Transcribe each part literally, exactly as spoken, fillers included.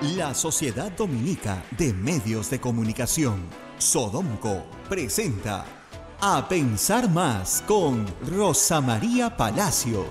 La Sociedad Dominica de Medios de Comunicación, Sodomco, presenta A Pensar Más con Rosa María Palacios.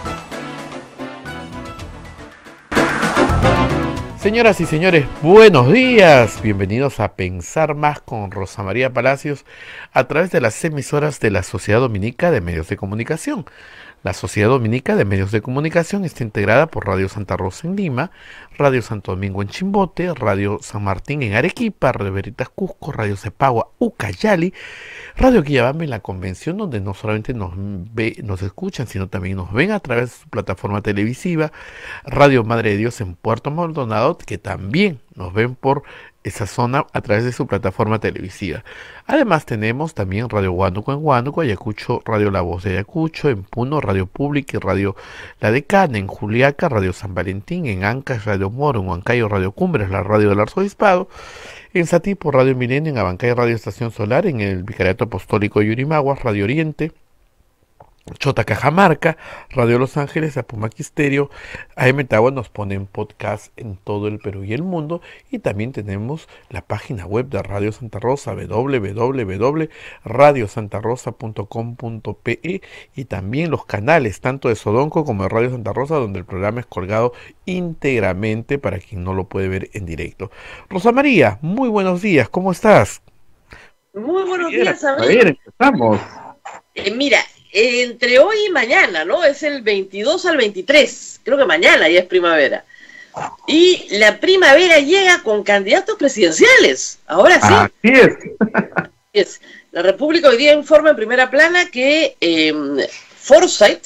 Señoras y señores, buenos días. Bienvenidos a Pensar Más con Rosa María Palacios a través de las emisoras de la Sociedad Dominica de Medios de Comunicación. La Sociedad Dominica de Medios de Comunicación está integrada por Radio Santa Rosa en Lima, Radio Santo Domingo en Chimbote, Radio San Martín en Arequipa, Radio Veritas Cusco, Radio Cepagua Ucayali, Radio Quillabamba en la Convención, donde no solamente nos ve, nos escuchan, sino también nos ven a través de su plataforma televisiva, Radio Madre de Dios en Puerto Maldonado, que también nos ven por esa zona a través de su plataforma televisiva. Además tenemos también Radio Huánuco en Huánuco, Ayacucho, Radio La Voz de Ayacucho, en Puno, Radio Pública y Radio La Decana, en Juliaca, Radio San Valentín, en Ancash, Radio Moro, en Huancayo, Radio Cumbres, la Radio del Arzobispado, en Satipo, Radio Milenio, en Abancay, Radio Estación Solar, en el Vicariato Apostólico de Yurimaguas, Radio Oriente, Chota Cajamarca, Radio Los Ángeles, Apumaquisterio, A M Tagua nos ponen podcast en todo el Perú y el mundo, y también tenemos la página web de Radio Santa Rosa, doble u doble u doble u punto radio santa rosa punto com punto pe, y también los canales tanto de Sodomco como de Radio Santa Rosa, donde el programa es colgado íntegramente para quien no lo puede ver en directo. Rosa María, muy buenos días, ¿cómo estás? Muy buenos días, amigo. A ver, empezamos. Eh, mira, entre hoy y mañana, ¿no? Es el veintidós al veintitrés, creo que mañana ya es primavera. Y la primavera llega con candidatos presidenciales, ahora sí. Así es. es. La República hoy día informa en primera plana que eh, Forsyth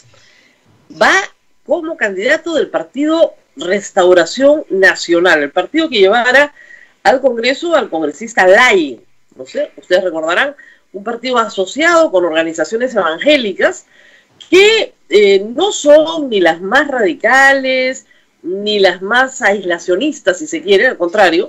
va como candidato del partido Restauración Nacional, el partido que llevará al Congreso al congresista Lai. No sé, ustedes recordarán, un partido asociado con organizaciones evangélicas que eh, no son ni las más radicales, ni las más aislacionistas, si se quiere, al contrario.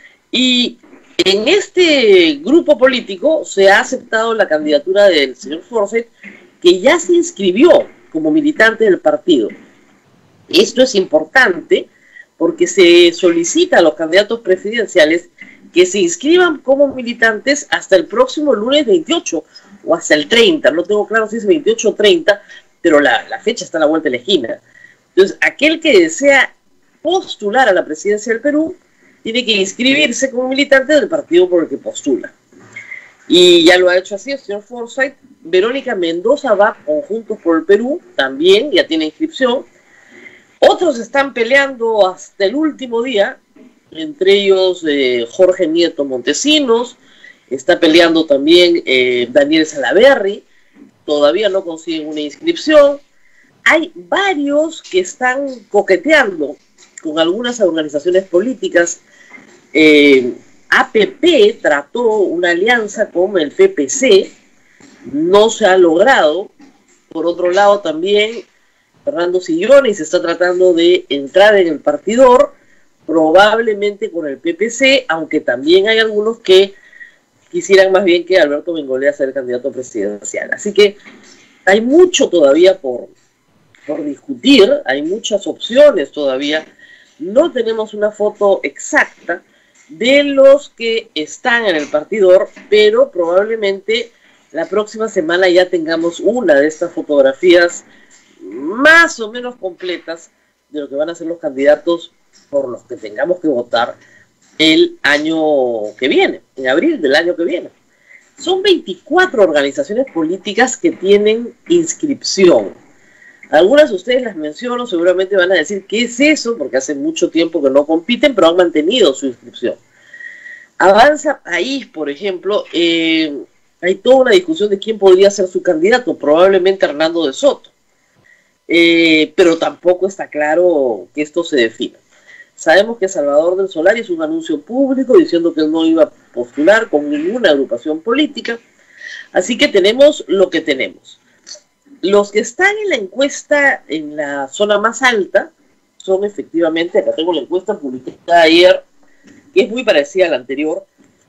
Y en este grupo político se ha aceptado la candidatura del señor Forsyth, que ya se inscribió como militante del partido. Esto es importante porque se solicita a los candidatos presidenciales que se inscriban como militantes hasta el próximo lunes veintiocho o hasta el treinta, no tengo claro si es veintiocho o treinta, pero la, la fecha está a la vuelta de la esquina. Entonces, aquel que desea postular a la presidencia del Perú tiene que inscribirse como militante del partido por el que postula. Y ya lo ha hecho así el señor Forsyth. Verónica Mendoza va con Juntos por el Perú, también ya tiene inscripción. Otros están peleando hasta el último día, entre ellos eh, Jorge Nieto Montesinos, está peleando también eh, Daniel Salaverry, todavía no consiguen una inscripción. Hay varios que están coqueteando con algunas organizaciones políticas. eh, A P P trató una alianza con el P P C, no se ha logrado. Por otro lado también Fernando Silloni se está tratando de entrar en el partidor, probablemente con el P P C, aunque también hay algunos que quisieran más bien que Alberto Bengolea sea el candidato presidencial. Así que hay mucho todavía por, por discutir, hay muchas opciones todavía. No tenemos una foto exacta de los que están en el partidor, pero probablemente la próxima semana ya tengamos una de estas fotografías más o menos completas de lo que van a ser los candidatos por los que tengamos que votar el año que viene, en abril del año que viene. Son veinticuatro organizaciones políticas que tienen inscripción. Algunas de ustedes las menciono, seguramente van a decir, ¿qué es eso? Porque hace mucho tiempo que no compiten, pero han mantenido su inscripción. Avanza País, por ejemplo, eh, hay toda una discusión de quién podría ser su candidato, probablemente Hernando de Soto. Eh, pero tampoco está claro que esto se defina. Sabemos que Salvador del Solar hizo un anuncio público diciendo que él no iba a postular con ninguna agrupación política, así que tenemos lo que tenemos. Los que están en la encuesta en la zona más alta son efectivamente, acá tengo la encuesta publicada ayer, que es muy parecida a la anterior.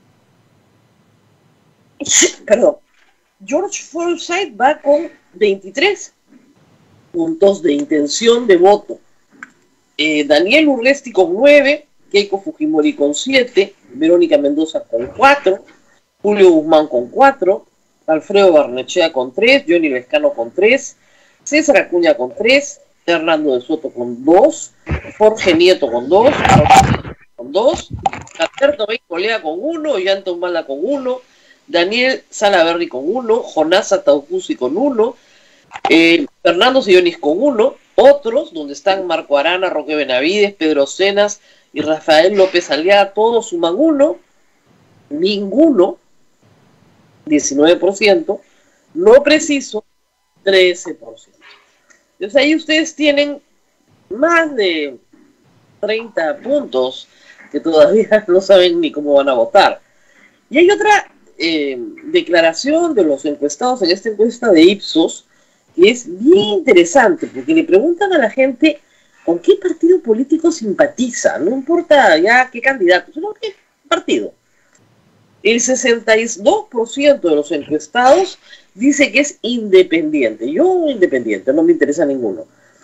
Perdón, George Forsyth va con veintitrés puntos de intención de voto. Eh, Daniel Urresti con nueve, Keiko Fujimori con siete, Verónica Mendoza con cuatro, Julio Guzmán con cuatro, Alfredo Barnechea con tres, Johnny Lescano con tres, César Acuña con tres, Hernando de Soto con dos, Jorge Nieto con dos, con dos, Alberto Beicolea con uno, Yanton Mala con uno, Daniel Salaverry con uno, Jonás Ataucusi con uno, eh, Fernando Sillonis con uno, otros donde están Marco Arana, Roque Benavides, Pedro Cenas y Rafael López Aliaga, todos suman uno, ninguno, diecinueve por ciento, no preciso, trece por ciento. Entonces ahí ustedes tienen más de treinta puntos que todavía no saben ni cómo van a votar. Y hay otra eh, declaración de los encuestados en esta encuesta de Ipsos que es bien interesante, porque le preguntan a la gente con qué partido político simpatiza, no importa ya qué candidato, sino qué partido. El sesenta y dos por ciento de los encuestados dice que es independiente. Yo independiente, no me interesa ninguno.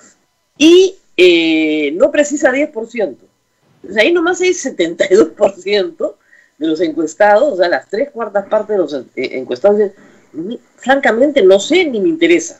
Y eh, no precisa diez por ciento. Pues ahí nomás hay setenta y dos por ciento de los encuestados, o sea, las tres cuartas partes de los encuestados dicen, francamente no sé ni me interesa.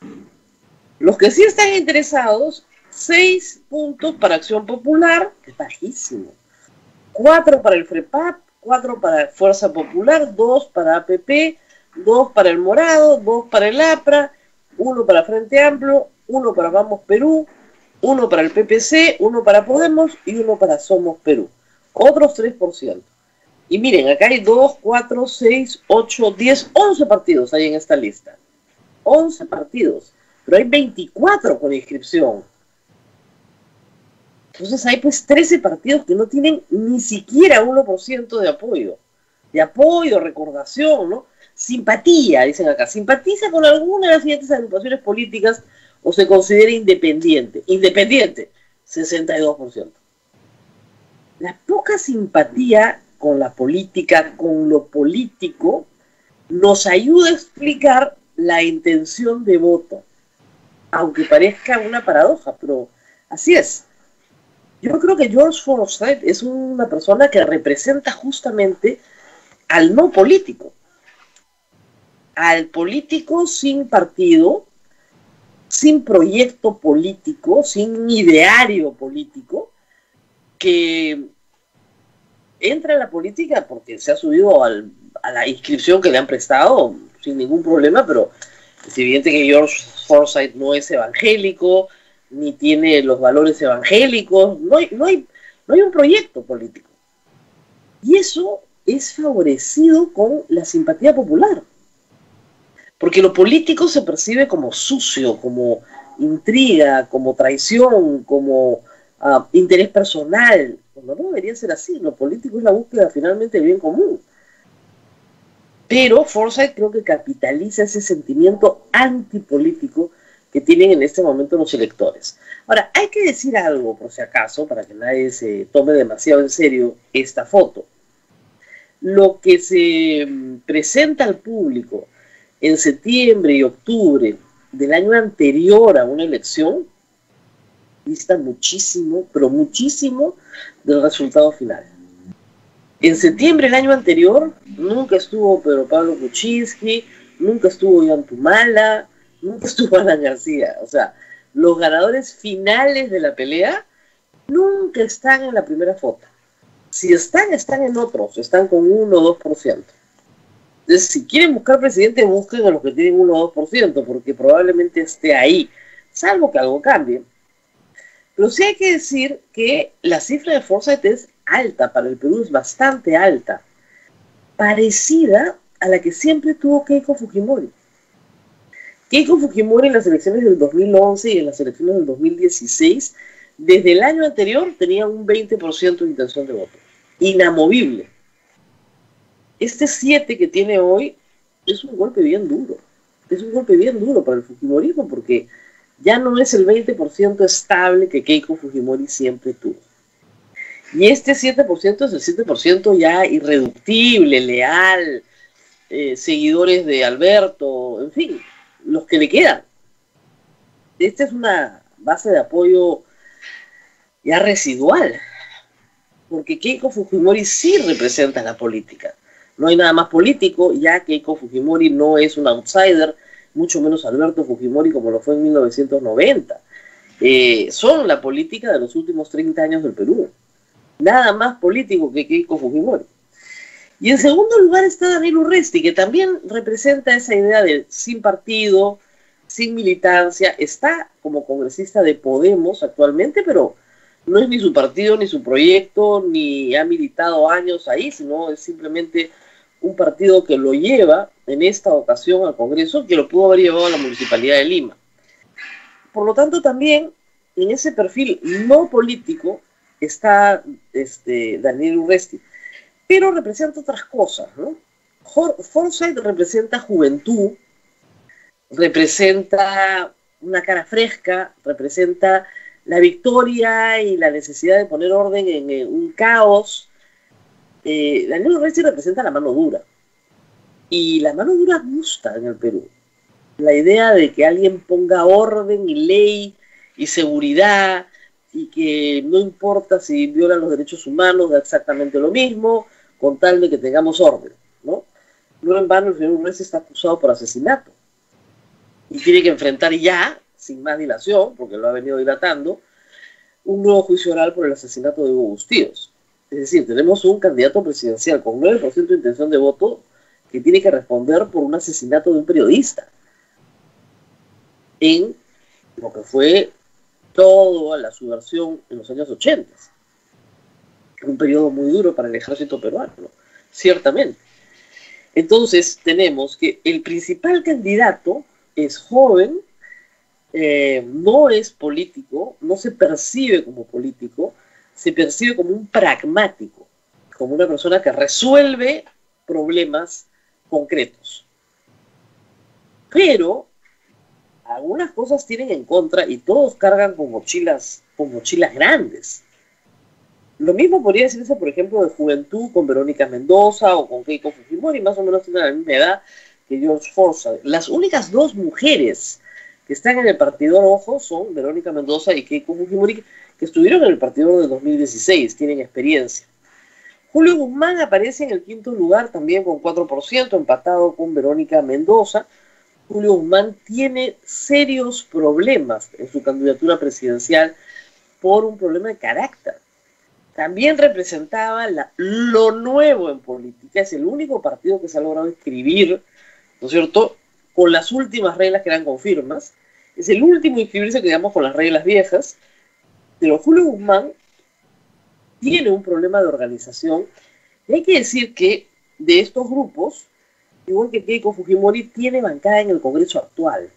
Los que sí están interesados, seis puntos para Acción Popular, que es bajísimo, cuatro para el FREPAP, cuatro para Fuerza Popular, dos para A P P, dos para el Morado, dos para el APRA, uno para Frente Amplio, uno para Vamos Perú, uno para el P P C, uno para Podemos y uno para Somos Perú. Otros tres por ciento. Y miren, acá hay dos, cuatro, seis, ocho, diez, once partidos ahí en esta lista. once partidos, pero hay veinticuatro con inscripción. Entonces hay pues trece partidos que no tienen ni siquiera uno por ciento de apoyo. De apoyo, recordación, ¿no? Simpatía, dicen acá. Simpatiza con alguna de las siguientes agrupaciones políticas o se considera independiente. Independiente, sesenta y dos por ciento. La poca simpatía con la política, con lo político, nos ayuda a explicar la intención de voto. Aunque parezca una paradoja, pero así es. Yo creo que George Forsyth es una persona que representa justamente al no político. Al político sin partido, sin proyecto político, sin ideario político, que entra en la política porque se ha subido al, a la inscripción que le han prestado sin ningún problema, pero es evidente que George Forsyth no es evangélico, ni tiene los valores evangélicos, no hay, no hay, no hay un proyecto político. Y eso es favorecido con la simpatía popular. Porque lo político se percibe como sucio, como intriga, como traición, como uh, interés personal. No, no debería ser así. Lo político es la búsqueda finalmente del bien común. Pero Forsyth creo que capitaliza ese sentimiento antipolítico que tienen en este momento los electores. Ahora, hay que decir algo, por si acaso, para que nadie se tome demasiado en serio esta foto. Lo que se presenta al público en septiembre y octubre del año anterior a una elección dista muchísimo, pero muchísimo del resultado final. En septiembre del año anterior nunca estuvo Pedro Pablo Kuczynski, nunca estuvo Ollanta, nunca estuvo Alan García. O sea, los ganadores finales de la pelea nunca están en la primera foto. Si están, están en otros, están con uno o dos por ciento. Entonces, si quieren buscar presidente, busquen a los que tienen uno o dos por ciento, porque probablemente esté ahí, salvo que algo cambie. Pero sí hay que decir que la cifra de Forsyth es alta, para el Perú es bastante alta, parecida a la que siempre tuvo Keiko Fujimori. Keiko Fujimori en las elecciones del dos mil once y en las elecciones del dos mil dieciséis, desde el año anterior tenía un veinte por ciento de intención de voto, inamovible. Este siete que tiene hoy es un golpe bien duro, es un golpe bien duro para el fujimorismo, porque ya no es el veinte por ciento estable que Keiko Fujimori siempre tuvo. Y este siete por ciento es el siete por ciento ya irreductible, leal, eh, seguidores de Alberto, en fin, los que le quedan. Esta es una base de apoyo ya residual. porque Keiko Fujimori sí representa la política. No hay nada más político, ya Keiko Fujimori no es un outsider, mucho menos Alberto Fujimori como lo fue en mil novecientos noventa. Eh, son la política de los últimos treinta años del Perú. Nada más político que Keiko Fujimori. Y en segundo lugar está Daniel Urresti, que también representa esa idea de sin partido, sin militancia. Está como congresista de Podemos actualmente, pero no es ni su partido, ni su proyecto, ni ha militado años ahí, sino es simplemente un partido que lo lleva en esta ocasión al Congreso, que lo pudo haber llevado a la Municipalidad de Lima. Por lo tanto, también en ese perfil no político está este, Daniel Urresti, pero representa otras cosas, ¿no? Forsyth representa juventud, representa una cara fresca, representa la victoria y la necesidad de poner orden en, en un caos. Eh, Daniel Urresti representa la mano dura, y la mano dura gusta en el Perú. La idea de que alguien ponga orden y ley y seguridad, y que no importa si violan los derechos humanos, da exactamente lo mismo, con tal de que tengamos orden, ¿no? No en vano el señor Urresti está acusado por asesinato, y tiene que enfrentar ya, sin más dilación, porque lo ha venido dilatando, un nuevo juicio oral por el asesinato de Hugo Bustíos. Es decir, tenemos un candidato presidencial con nueve por ciento de intención de voto que tiene que responder por un asesinato de un periodista en lo que fue toda la subversión en los años ochenta. Un periodo muy duro para el ejército peruano, ¿no? Ciertamente. Entonces tenemos que el principal candidato es joven, eh, no es político, no se percibe como político, se percibe como un pragmático, como una persona que resuelve problemas concretos. Pero algunas cosas tienen en contra y todos cargan con mochilas, con mochilas grandes. Lo mismo podría decirse, por ejemplo, de Juventud con Verónica Mendoza o con Keiko Fujimori, más o menos tienen la misma edad que George Forsyth. Las únicas dos mujeres que están en el Partidor Ojo son Verónica Mendoza y Keiko Fujimori, que estuvieron en el Partidor de dos mil dieciséis, tienen experiencia. Julio Guzmán aparece en el quinto lugar también con cuatro por ciento, empatado con Verónica Mendoza. Julio Guzmán tiene serios problemas en su candidatura presidencial por un problema de carácter. También representaba la, lo nuevo en política, es el único partido que se ha logrado inscribir, ¿no es cierto?, con las últimas reglas que eran con firmas, es el último en inscribirse, que digamos, con las reglas viejas, pero Julio Guzmán tiene un problema de organización, y hay que decir que de estos grupos, igual que Keiko Fujimori, tiene bancada en el Congreso actual.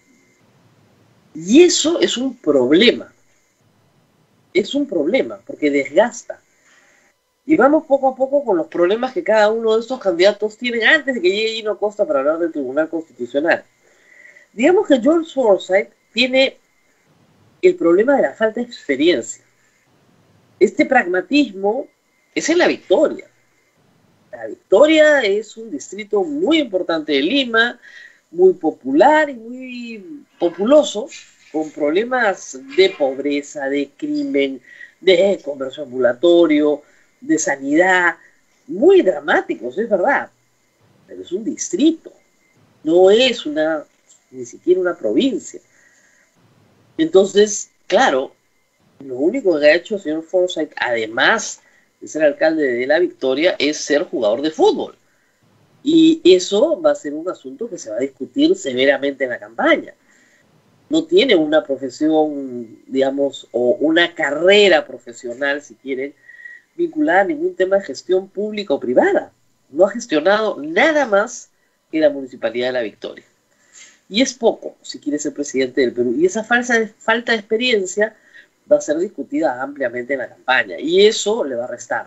Y eso es un problema. Es un problema, porque desgasta. Y vamos poco a poco con los problemas que cada uno de estos candidatos tienen antes de que llegue Gino Costa para hablar del Tribunal Constitucional. Digamos que George Forsyth tiene el problema de la falta de experiencia. Este pragmatismo es en La Victoria. La Victoria es un distrito muy importante de Lima, muy popular y muy populoso, con problemas de pobreza, de crimen, de comercio ambulatorio, de sanidad, muy dramáticos, es verdad, pero es un distrito, no es una, ni siquiera una provincia. Entonces, claro, lo único que ha hecho el señor Forsyth, además de ser alcalde de La Victoria, es ser jugador de fútbol. Y eso va a ser un asunto que se va a discutir severamente en la campaña. No tiene una profesión, digamos, o una carrera profesional, si quieren, vinculada a ningún tema de gestión pública o privada. No ha gestionado nada más que la Municipalidad de La Victoria. Y es poco si quiere ser presidente del Perú. Y esa falsa, falta de experiencia va a ser discutida ampliamente en la campaña. Y eso le va a restar.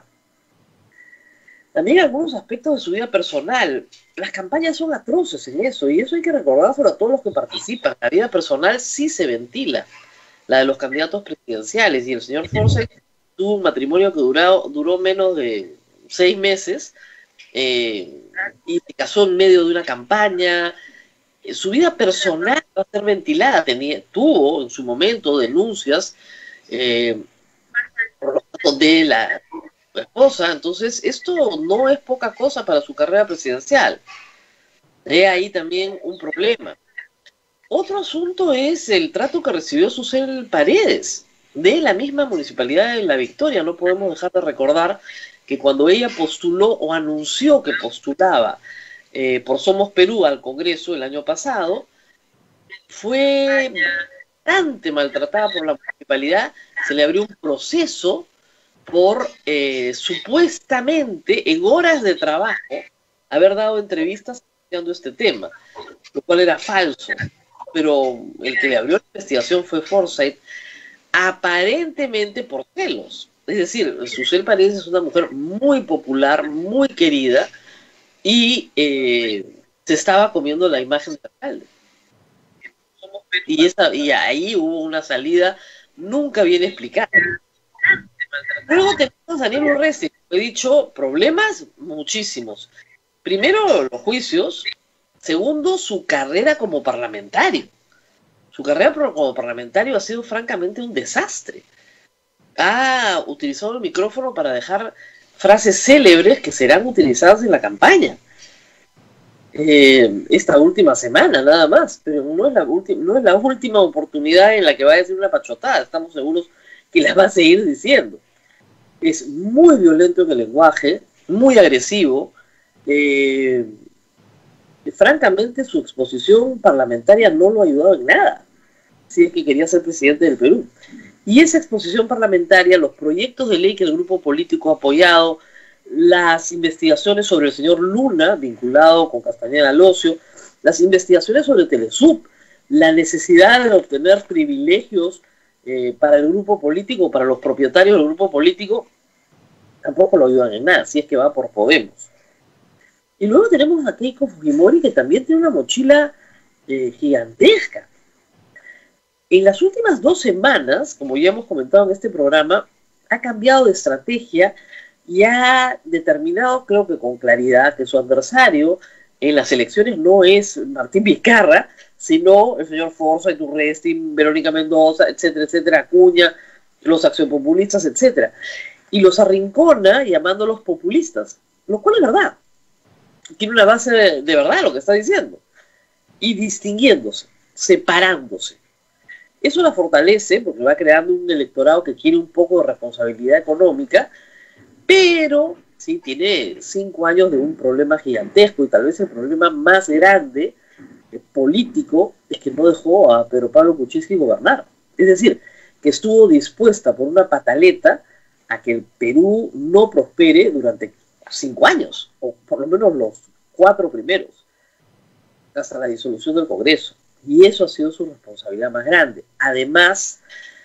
También algunos aspectos de su vida personal. Las campañas son atroces en eso, y eso hay que recordárselo a todos los que participan. La vida personal sí se ventila, la de los candidatos presidenciales, y el señor Forsyth tuvo un matrimonio que duró, duró menos de seis meses, eh, y se casó en medio de una campaña. Su vida personal va a ser ventilada. Tenía, tuvo en su momento denuncias eh, por los datos de la esposa. Entonces, esto no es poca cosa para su carrera presidencial. He ahí también un problema. Otro asunto es el trato que recibió Susel Paredes, de la misma municipalidad de La Victoria. No podemos dejar de recordar que cuando ella postuló o anunció que postulaba eh, por Somos Perú al Congreso el año pasado, fue bastante maltratada por la municipalidad. Se le abrió un proceso por eh, supuestamente en horas de trabajo haber dado entrevistas anunciando este tema, lo cual era falso. Pero el que le abrió la investigación fue Forsyth, aparentemente por celos. Es decir, Susel Paredes es una mujer muy popular, muy querida, y eh, se estaba comiendo la imagen del alcalde. Y, esa, y ahí hubo una salida nunca bien explicada. Luego tenemos a Daniel Urresti. He dicho, problemas muchísimos. Primero, los juicios. Segundo, su carrera como parlamentario. Su carrera como parlamentario ha sido francamente un desastre. Ha utilizado el micrófono para dejar frases célebres que serán utilizadas en la campaña. Eh, esta última semana, nada más. Pero no es, la no es la última oportunidad en la que va a decir una pachotada. Estamos seguros que la va a seguir diciendo. Es muy violento en el lenguaje, muy agresivo. Eh, francamente, su exposición parlamentaria no lo ha ayudado en nada, si es que quería ser presidente del Perú. Y esa exposición parlamentaria, los proyectos de ley que el grupo político ha apoyado, las investigaciones sobre el señor Luna, vinculado con Castañeda Locio, las investigaciones sobre Telesub, la necesidad de obtener privilegios eh, para el grupo político, para los propietarios del grupo político, tampoco lo ayudan en nada, si es que va por Podemos. Y luego tenemos a Keiko Fujimori, que también tiene una mochila eh, gigantesca. En las últimas dos semanas, como ya hemos comentado en este programa, ha cambiado de estrategia y ha determinado, creo que con claridad, que su adversario en las elecciones no es Martín Vizcarra, sino el señor Forsyth, Urresti, Verónica Mendoza, etcétera, etcétera, Acuña, los accionpopulistas, etcétera. Y los arrincona llamándolos populistas, lo cual es verdad. Tiene una base de, de verdad lo que está diciendo. Y distinguiéndose, separándose. Eso la fortalece porque va creando un electorado que quiere un poco de responsabilidad económica, pero sí tiene cinco años de un problema gigantesco, y tal vez el problema más grande eh, político es que no dejó a Pedro Pablo Kuczynski gobernar. Es decir, que estuvo dispuesta por una pataleta a que el Perú no prospere durante cinco años, o por lo menos los cuatro primeros, hasta la disolución del Congreso. Y eso ha sido su responsabilidad más grande. Además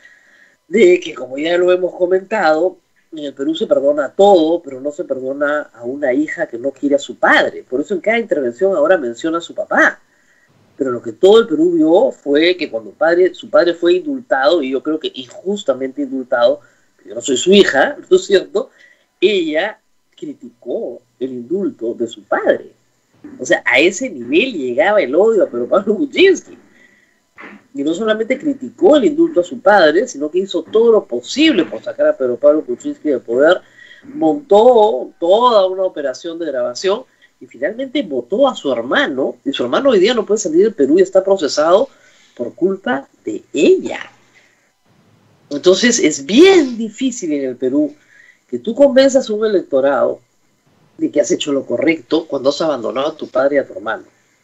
de que, como ya lo hemos comentado, en el Perú se perdona todo, pero no se perdona a una hija que no quiere a su padre. Por eso en cada intervención ahora menciona a su papá. Pero lo que todo el Perú vio fue que cuando padre, su padre fue indultado, y yo creo que injustamente indultado, yo no soy su hija, ¿no es cierto?, ella criticó el indulto de su padre. O sea, a ese nivel llegaba el odio a Pedro Pablo Kuczynski. Y no solamente criticó el indulto a su padre, sino que hizo todo lo posible por sacar a Pedro Pablo Kuczynski del poder, montó toda una operación de grabación y finalmente votó a su hermano, y su hermano hoy día no puede salir del Perú y está procesado por culpa de ella. Entonces es bien difícil en el Perú que tú convenzas a un electorado de que has hecho lo correcto cuando has abandonado a tu padre y a tu hermano.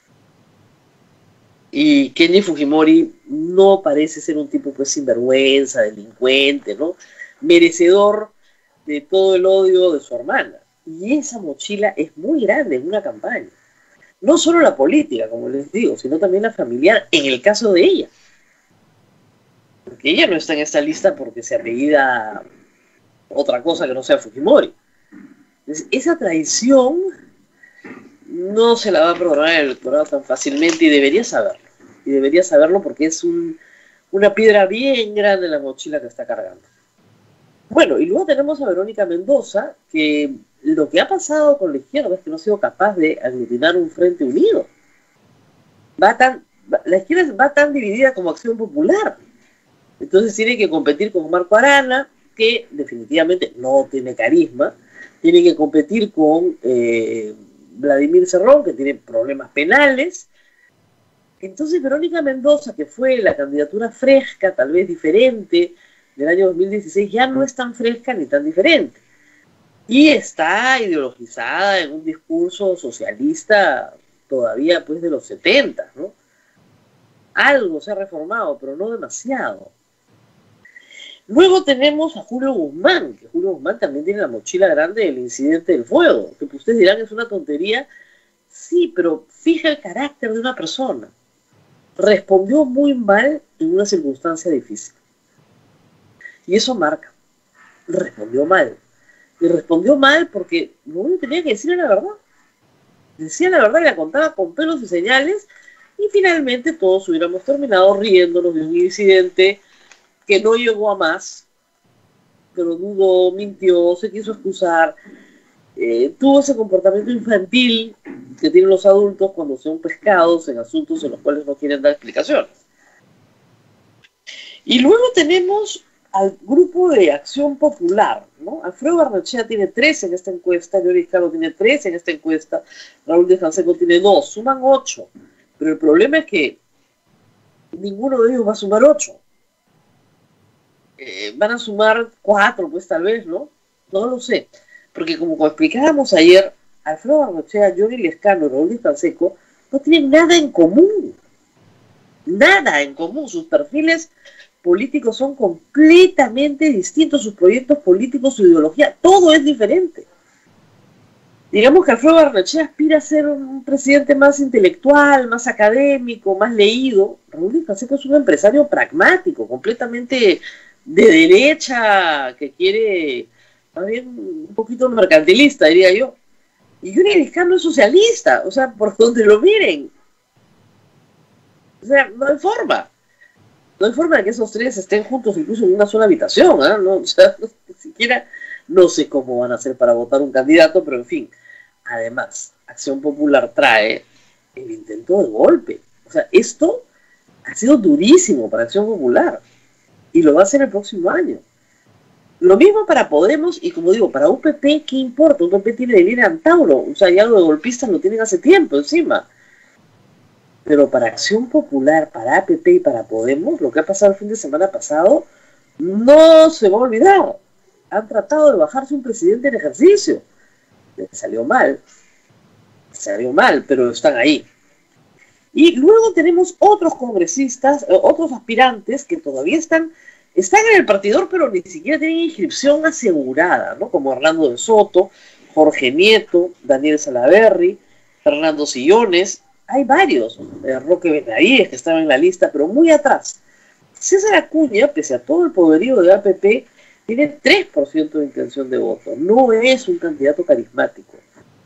Y Kenji Fujimori no parece ser un tipo pues sinvergüenza, delincuente, ¿no? Merecedor de todo el odio de su hermana. Y esa mochila es muy grande en una campaña. No solo la política, como les digo, sino también la familiar, en el caso de ella. Porque ella no está en esta lista porque se apellida otra cosa que no sea Fujimori. Entonces, esa traición no se la va a perdonar el electorado tan fácilmente, y debería saberlo. Y debería saberlo porque es un, una piedra bien grande en la mochila que está cargando. Bueno, y luego tenemos a Verónica Mendoza, que lo que ha pasado con la izquierda es que no ha sido capaz de aglutinar un frente unido. Va tan, la izquierda va tan dividida como Acción Popular. Entonces tiene que competir con Marco Arana, que definitivamente no tiene carisma, tiene que competir con eh, Vladimir Cerrón, que tiene problemas penales. Entonces Verónica Mendoza, que fue la candidatura fresca, tal vez diferente, del año dos mil dieciséis, ya no es tan fresca ni tan diferente. Y está ideologizada en un discurso socialista todavía pues de los setenta, ¿no? Algo se ha reformado, pero no demasiado. Luego tenemos a Julio Guzmán, que Julio Guzmán también tiene la mochila grande del incidente del fuego, que ustedes dirán es una tontería. Sí, pero fija el carácter de una persona. Respondió muy mal en una circunstancia difícil. Y eso marca. Respondió mal. Y respondió mal porque lo único que tenía que decir era la verdad. Decía la verdad y la contaba con pelos y señales, y finalmente todos hubiéramos terminado riéndonos de un incidente que no llegó a más, pero dudó, mintió, se quiso excusar, eh, tuvo ese comportamiento infantil que tienen los adultos cuando son pescados en asuntos en los cuales no quieren dar explicaciones. Y luego tenemos al grupo de Acción Popular, ¿no? Alfredo Barnechea tiene tres en esta encuesta, Yoris Caro tiene tres en esta encuesta, Raúl de Canseco tiene dos, suman ocho, pero el problema es que ninguno de ellos va a sumar ocho. Eh, van a sumar cuatro, pues tal vez, ¿no? No lo sé, porque como explicábamos ayer, Alfredo Barnechea, Johnny Lescano y Raúl de Canseco no tienen nada en común, nada en común, sus perfiles políticos son completamente distintos, sus proyectos políticos, su ideología, todo es diferente. Digamos que Alfredo Barnechea aspira a ser un presidente más intelectual, más académico, más leído. Raúl de Canseco es un empresario pragmático, completamente de derecha, que quiere, más bien un poquito mercantilista, diría yo. Y Johnny Lescano es socialista, o sea, por donde lo miren. O sea, no hay forma. No hay forma de que esos tres estén juntos incluso en una sola habitación, ¿eh? No, o sea, no, ni siquiera no sé cómo van a hacer para votar un candidato, pero en fin. Además, Acción Popular trae el intento de golpe. O sea, esto ha sido durísimo para Acción Popular y lo va a hacer el próximo año. Lo mismo para Podemos y, como digo, para U P P, ¿qué importa? U P P tiene de línea Antauro, o sea, ya algo de golpistas lo tienen hace tiempo encima. Pero para Acción Popular, para A P P y para Podemos, lo que ha pasado el fin de semana pasado, no se va a olvidar. Han tratado de bajarse un presidente en ejercicio. Les salió mal. Les salió mal, pero están ahí. Y luego tenemos otros congresistas, eh, otros aspirantes que todavía están, están en el partidor, pero ni siquiera tienen inscripción asegurada, ¿no? Como Orlando de Soto, Jorge Nieto, Daniel Salaverry, Fernando Sillones. Hay varios, eh, Roque Benavides, que estaba en la lista, pero muy atrás. César Acuña, pese a todo el poderío de A P P, tiene tres por ciento de intención de voto. No es un candidato carismático.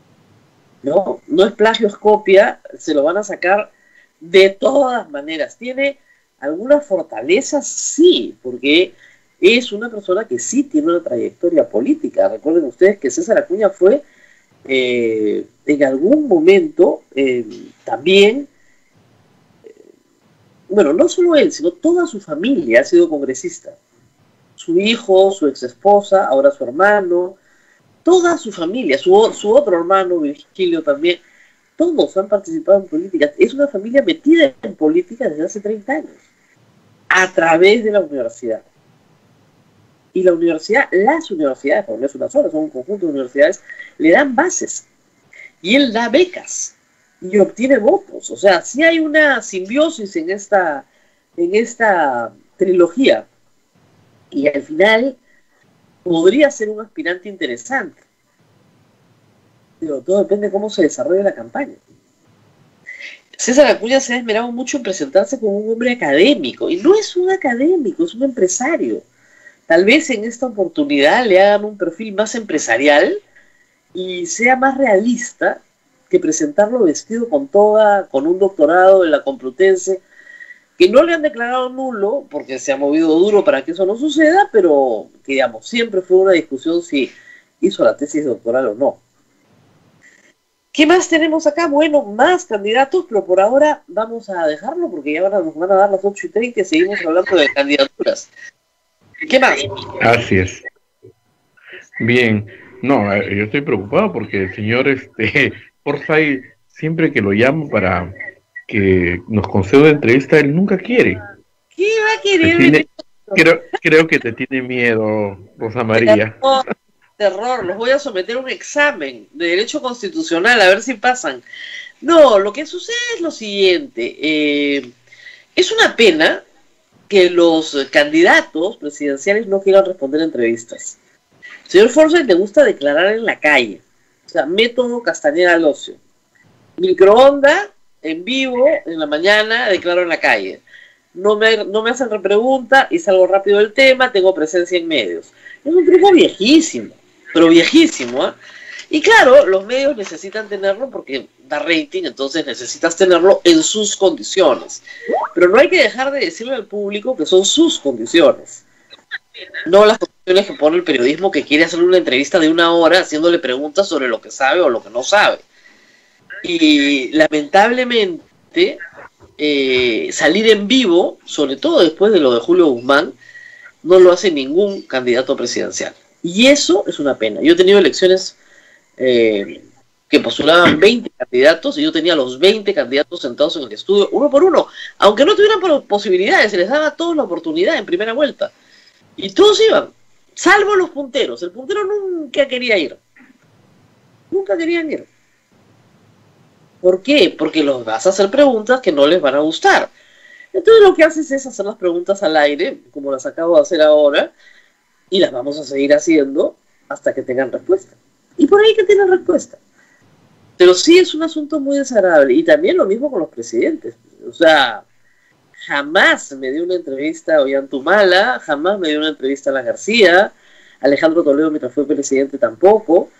No, no es plagio, es copia, se lo van a sacar de todas maneras. Tiene algunas fortalezas, sí, porque es una persona que sí tiene una trayectoria política. Recuerden ustedes que César Acuña fue Eh, en algún momento eh, también, eh, bueno, no solo él, sino toda su familia ha sido congresista. Su hijo, su ex esposa, ahora su hermano, toda su familia, su, su otro hermano, Virgilio también, todos han participado en política. Es una familia metida en política desde hace treinta años, a través de la universidad. Y la universidad, las universidades, porque no es una sola, son un conjunto de universidades, le dan bases. Y él da becas y obtiene votos. O sea, sí hay una simbiosis en esta, en esta trilogía. Y al final podría ser un aspirante interesante. Pero todo depende de cómo se desarrolle la campaña. César Acuña se ha esmerado mucho en presentarse como un hombre académico. Y no es un académico, es un empresario. Tal vez en esta oportunidad le hagan un perfil más empresarial y sea más realista que presentarlo vestido con toga, con un doctorado en la Complutense, que no le han declarado nulo, porque se ha movido duro para que eso no suceda, pero que, digamos, siempre fue una discusión si hizo la tesis doctoral o no. ¿Qué más tenemos acá? Bueno, más candidatos, pero por ahora vamos a dejarlo porque ya van a, nos van a dar las ocho y treinta y seguimos hablando de candidaturas. ¿Qué más? Así es. Bien, no, eh, yo estoy preocupado porque el señor este Forsyth, siempre que lo llamo para que nos conceda una entrevista, él nunca quiere. ¿Qué va a Te querer tiene, venir? creo, creo que te tiene miedo, Rosa María. Terror, terror, los voy a someter a un examen de derecho constitucional a ver si pasan. No, lo que sucede es lo siguiente. Eh, es una pena que los candidatos presidenciales no quieran responder a entrevistas. Al señor Forsyth le gusta declarar en la calle. O sea, método Castañeda al ocio. Microonda, en vivo, en la mañana, declaro en la calle. No me, no me hacen repregunta y salgo rápido del tema, tengo presencia en medios. Es un truco viejísimo, pero viejísimo, ¿eh? Y claro, los medios necesitan tenerlo porque da rating, entonces necesitas tenerlo en sus condiciones. Pero no hay que dejar de decirle al público que son sus condiciones, no las condiciones que pone el periodismo que quiere hacerle una entrevista de una hora haciéndole preguntas sobre lo que sabe o lo que no sabe. Y lamentablemente eh, salir en vivo, sobre todo después de lo de Julio Guzmán, no lo hace ningún candidato presidencial. Y eso es una pena. Yo he tenido elecciones eh, que postulaban veinte candidatos y yo tenía los veinte candidatos sentados en el estudio, uno por uno, aunque no tuvieran posibilidades, se les daba a todos la oportunidad en primera vuelta. Y todos iban, salvo los punteros. El puntero nunca quería ir. Nunca querían ir. ¿Por qué? Porque los vas a hacer preguntas que no les van a gustar. Entonces lo que haces es hacer las preguntas al aire, como las acabo de hacer ahora, y las vamos a seguir haciendo hasta que tengan respuesta. Y por ahí que tienen respuesta. Pero sí es un asunto muy desagradable. Y también lo mismo con los presidentes. O sea, jamás me dio una entrevista a Ollantumala, jamás me dio una entrevista a La García, Alejandro Toledo mientras fue presidente tampoco.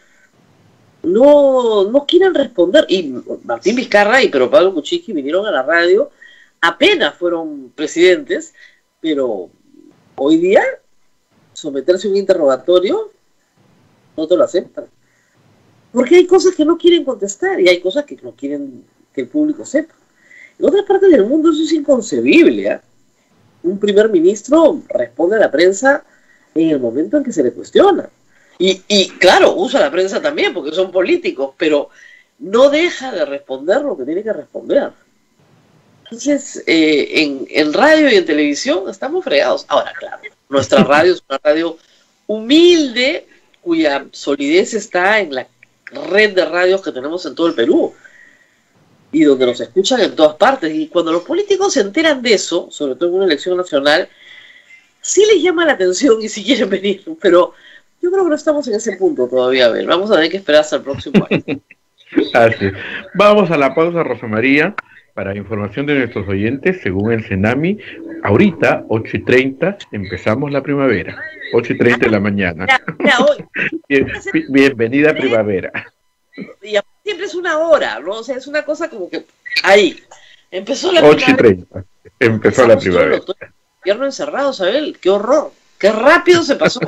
No, no quieren responder. Y Martín Vizcarra y Pedro Pablo Kuczynski vinieron a la radio, apenas fueron presidentes, pero hoy día someterse a un interrogatorio no te lo aceptan. Porque hay cosas que no quieren contestar y hay cosas que no quieren que el público sepa. En otras partes del mundo eso es inconcebible, ¿eh? Un primer ministro responde a la prensa en el momento en que se le cuestiona. Y, y claro, usa la prensa también porque son políticos, pero no deja de responder lo que tiene que responder. Entonces, eh, en, en radio y en televisión estamos fregados. Ahora, claro, nuestra radio es una radio humilde, cuya solidez está en la red de radios que tenemos en todo el Perú y donde nos escuchan en todas partes. Y cuando los políticos se enteran de eso, sobre todo en una elección nacional, sí les llama la atención y sí quieren venir, pero yo creo que no estamos en ese punto todavía. A ver, vamos a tener que esperar hasta el próximo año. Así. Vamos a la pausa, Rosa María, para información de nuestros oyentes. Según el CENAMI, ahorita, ocho y treinta, empezamos la primavera. ocho y treinta de la mañana. Ya, ya, hoy. Bien, bienvenida primavera. Y siempre es una hora, ¿no? O sea, es una cosa como que ahí. Empezó la ocho y treinta. Empezó la primavera. Invierno encerrado, ¿sabes? ¡Qué horror! ¡Qué rápido se pasó!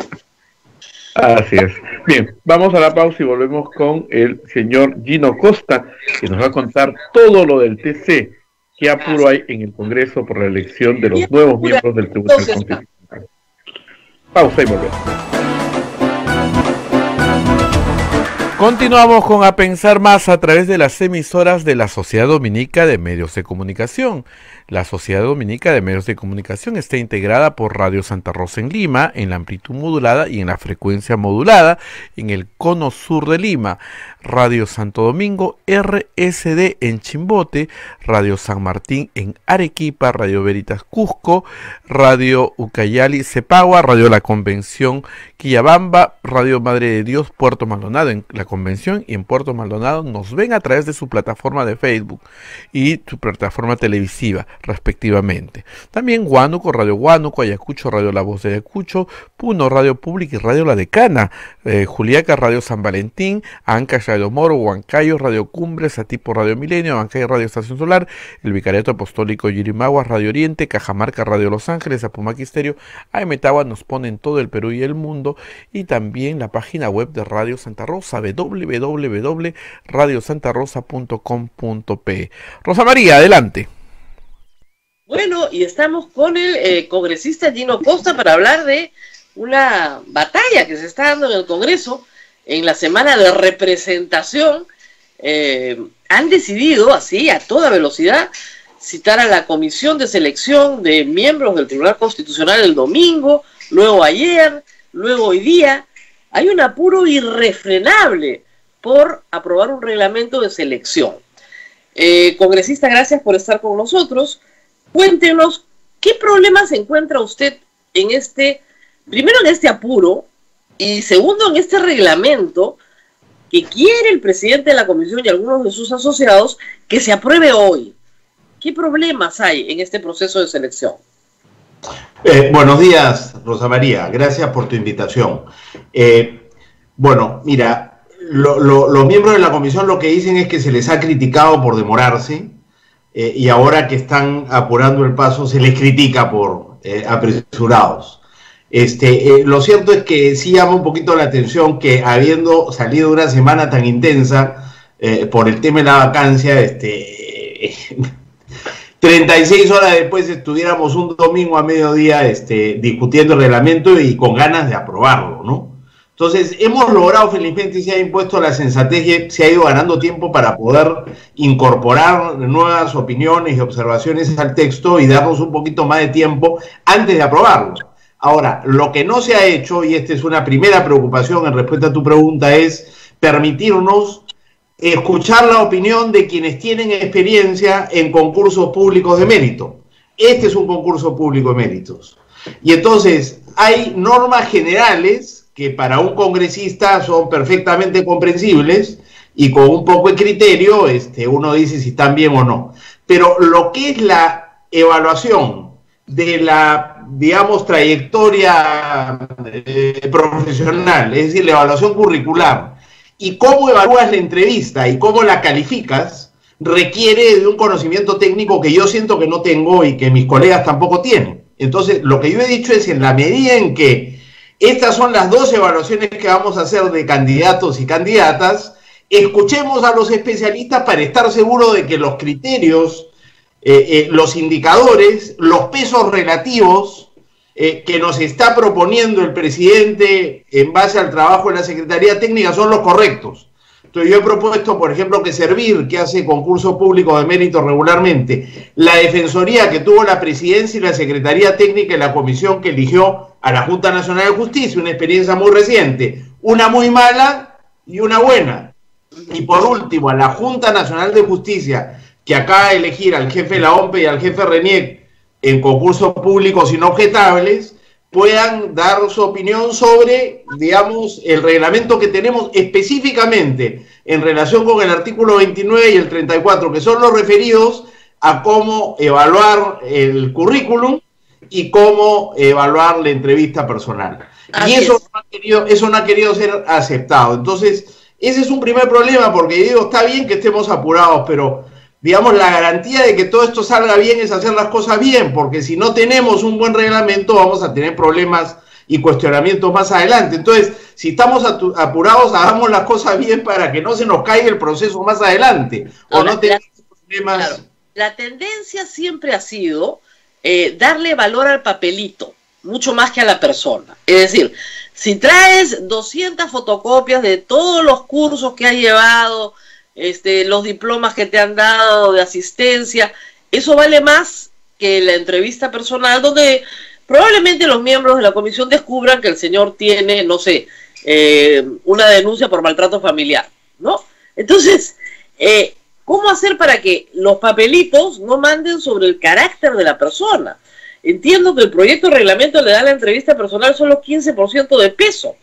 Así es. Bien, vamos a la pausa y volvemos con el señor Gino Costa, que nos va a contar todo lo del T C, qué apuro hay en el Congreso por la elección de los nuevos miembros del Tribunal Constitucional. Pausa y volvemos. Continuamos con A Pensar Más a través de las emisoras de la Sociedad Dominica de Medios de Comunicación. La Sociedad Dominica de Medios de Comunicación está integrada por Radio Santa Rosa en Lima, en la amplitud modulada y en la frecuencia modulada, en el cono sur de Lima, Radio Santo Domingo, R S D en Chimbote, Radio San Martín en Arequipa, Radio Veritas Cusco, Radio Ucayali Cepagua, Radio La Convención Quillabamba, Radio Madre de Dios Puerto Maldonado en la Convención, y en Puerto Maldonado nos ven a través de su plataforma de Facebook y su plataforma televisiva respectivamente. También Huánuco, Radio Huánuco, Ayacucho, Radio La Voz de Ayacucho, Puno, Radio Pública y Radio La Decana, eh, Juliaca, Radio San Valentín, Ancash, Radio Moro, Huancayo, Radio Cumbres, Atipo, Radio Milenio, Huancayo, Radio Estación Solar, el Vicariato Apostólico Yurimaguas, Radio Oriente, Cajamarca, Radio Los Ángeles, Apumac Estéreo, A M Tagua nos pone en todo el Perú y el mundo, y también la página web de Radio Santa Rosa, w w w punto radio santa rosa punto com punto p e. Rosa María, adelante. Bueno, y estamos con el eh, congresista Gino Costa para hablar de una batalla que se está dando en el Congreso en la semana de representación. Eh, han decidido, así, a toda velocidad, citar a la comisión de selección de miembros del Tribunal Constitucional el domingo, luego ayer, luego hoy día. Hay un apuro irrefrenable por aprobar un reglamento de selección. Eh, congresista, gracias por estar con nosotros. Cuéntenos, ¿qué problemas encuentra usted en este, primero en este apuro, y segundo en este reglamento que quiere el presidente de la comisión y algunos de sus asociados que se apruebe hoy? ¿Qué problemas hay en este proceso de selección? Eh, buenos días, Rosa María. Gracias por tu invitación. Eh, bueno, mira, lo, lo, los miembros de la comisión lo que dicen es que se les ha criticado por demorarse eh, y ahora que están apurando el paso se les critica por eh, apresurados. Este, eh, lo cierto es que sí llama un poquito la atención que habiendo salido una semana tan intensa eh, por el tema de la vacancia, este... Eh, treinta y seis horas después estuviéramos un domingo a mediodía este, discutiendo el reglamento y con ganas de aprobarlo, ¿no? Entonces, hemos logrado, felizmente, y se ha impuesto la sensatez y se ha ido ganando tiempo para poder incorporar nuevas opiniones y observaciones al texto y darnos un poquito más de tiempo antes de aprobarlo. Ahora, lo que no se ha hecho, y esta es una primera preocupación en respuesta a tu pregunta, es permitirnos escuchar la opinión de quienes tienen experiencia en concursos públicos de mérito. Este es un concurso público de méritos. Y entonces hay normas generales que para un congresista son perfectamente comprensibles y con un poco de criterio este, uno dice si están bien o no. Pero lo que es la evaluación de la, digamos, trayectoria eh, profesional, es decir, la evaluación curricular, y cómo evalúas la entrevista y cómo la calificas, requiere de un conocimiento técnico que yo siento que no tengo y que mis colegas tampoco tienen. Entonces, lo que yo he dicho es, en la medida en que estas son las dos evaluaciones que vamos a hacer de candidatos y candidatas, escuchemos a los especialistas para estar seguros de que los criterios, eh, eh, los indicadores, los pesos relativos, Eh, que nos está proponiendo el presidente en base al trabajo de la Secretaría Técnica son los correctos. Entonces yo he propuesto, por ejemplo, que Servir, que hace concurso público de mérito regularmente, la defensoría que tuvo la presidencia y la Secretaría Técnica y la comisión que eligió a la Junta Nacional de Justicia, una experiencia muy reciente, una muy mala y una buena. Y por último, a la Junta Nacional de Justicia, que acaba de elegir al jefe de la O M P E y al jefe RENIEC en concursos públicos inobjetables, puedan dar su opinión sobre, digamos, el reglamento que tenemos específicamente en relación con el artículo veintinueve y el treinta y cuatro, que son los referidos a cómo evaluar el currículum y cómo evaluar la entrevista personal. Así y eso no, ha querido, eso no ha querido ser aceptado. Entonces, ese es un primer problema, porque digo, está bien que estemos apurados, pero digamos, la garantía de que todo esto salga bien es hacer las cosas bien, porque si no tenemos un buen reglamento vamos a tener problemas y cuestionamientos más adelante. Entonces, si estamos apurados, hagamos las cosas bien para que no se nos caiga el proceso más adelante, o no, no tengamos problemas. Claro, la tendencia siempre ha sido eh, darle valor al papelito, mucho más que a la persona. Es decir, si traes doscientas fotocopias de todos los cursos que has llevado, Este, los diplomas que te han dado de asistencia, eso vale más que la entrevista personal, donde probablemente los miembros de la comisión descubran que el señor tiene, no sé, eh, una denuncia por maltrato familiar, ¿no? Entonces, eh, ¿cómo hacer para que los papelitos no manden sobre el carácter de la persona? Entiendo que el proyecto de reglamento le da a la entrevista personal solo quince por ciento de peso.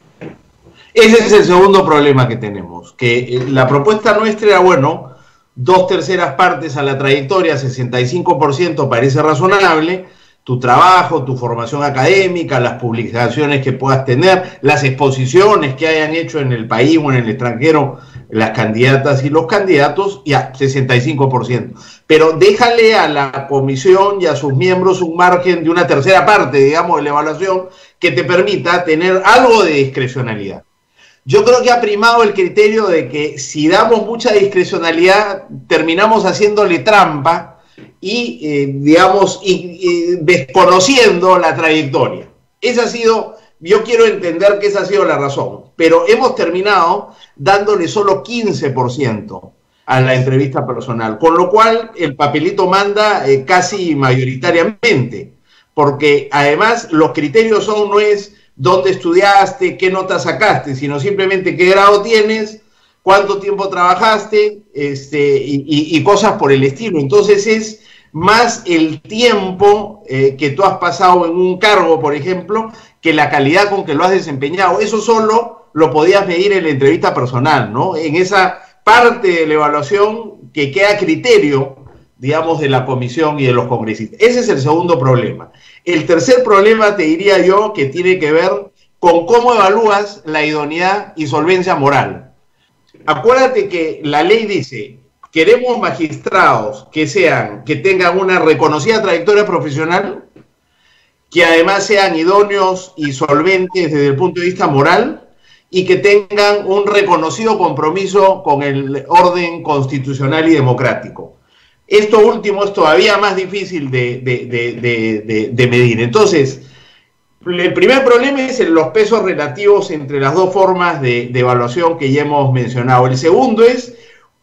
Ese es el segundo problema que tenemos, que la propuesta nuestra era, bueno, dos terceras partes a la trayectoria, sesenta y cinco por ciento parece razonable, tu trabajo, tu formación académica, las publicaciones que puedas tener, las exposiciones que hayan hecho en el país o en el extranjero las candidatas y los candidatos, ya, sesenta y cinco por ciento. Pero déjale a la comisión y a sus miembros un margen de una tercera parte, digamos, de la evaluación que te permita tener algo de discrecionalidad. Yo creo que ha primado el criterio de que si damos mucha discrecionalidad terminamos haciéndole trampa y, eh, digamos, y, y desconociendo la trayectoria. Esa ha sido, yo quiero entender que esa ha sido la razón, pero hemos terminado dándole solo quince por ciento a la entrevista personal, con lo cual el papelito manda eh, casi mayoritariamente, porque además los criterios son, no es dónde estudiaste, qué notas sacaste, sino simplemente qué grado tienes, cuánto tiempo trabajaste, este, y, y, y cosas por el estilo. Entonces es más el tiempo eh, que tú has pasado en un cargo, por ejemplo, que la calidad con que lo has desempeñado. Eso solo lo podías medir en la entrevista personal, ¿no? En esa parte de la evaluación que queda a criterio, digamos, de la comisión y de los congresistas. Ese es el segundo problema. El tercer problema, te diría yo, que tiene que ver con cómo evalúas la idoneidad y solvencia moral. Acuérdate que la ley dice, queremos magistrados que sean, que tengan una reconocida trayectoria profesional, que además sean idóneos y solventes desde el punto de vista moral, y que tengan un reconocido compromiso con el orden constitucional y democrático. Esto último es todavía más difícil de, de, de, de, de, de medir. Entonces, el primer problema es los pesos relativos entre las dos formas de, de evaluación que ya hemos mencionado. El segundo es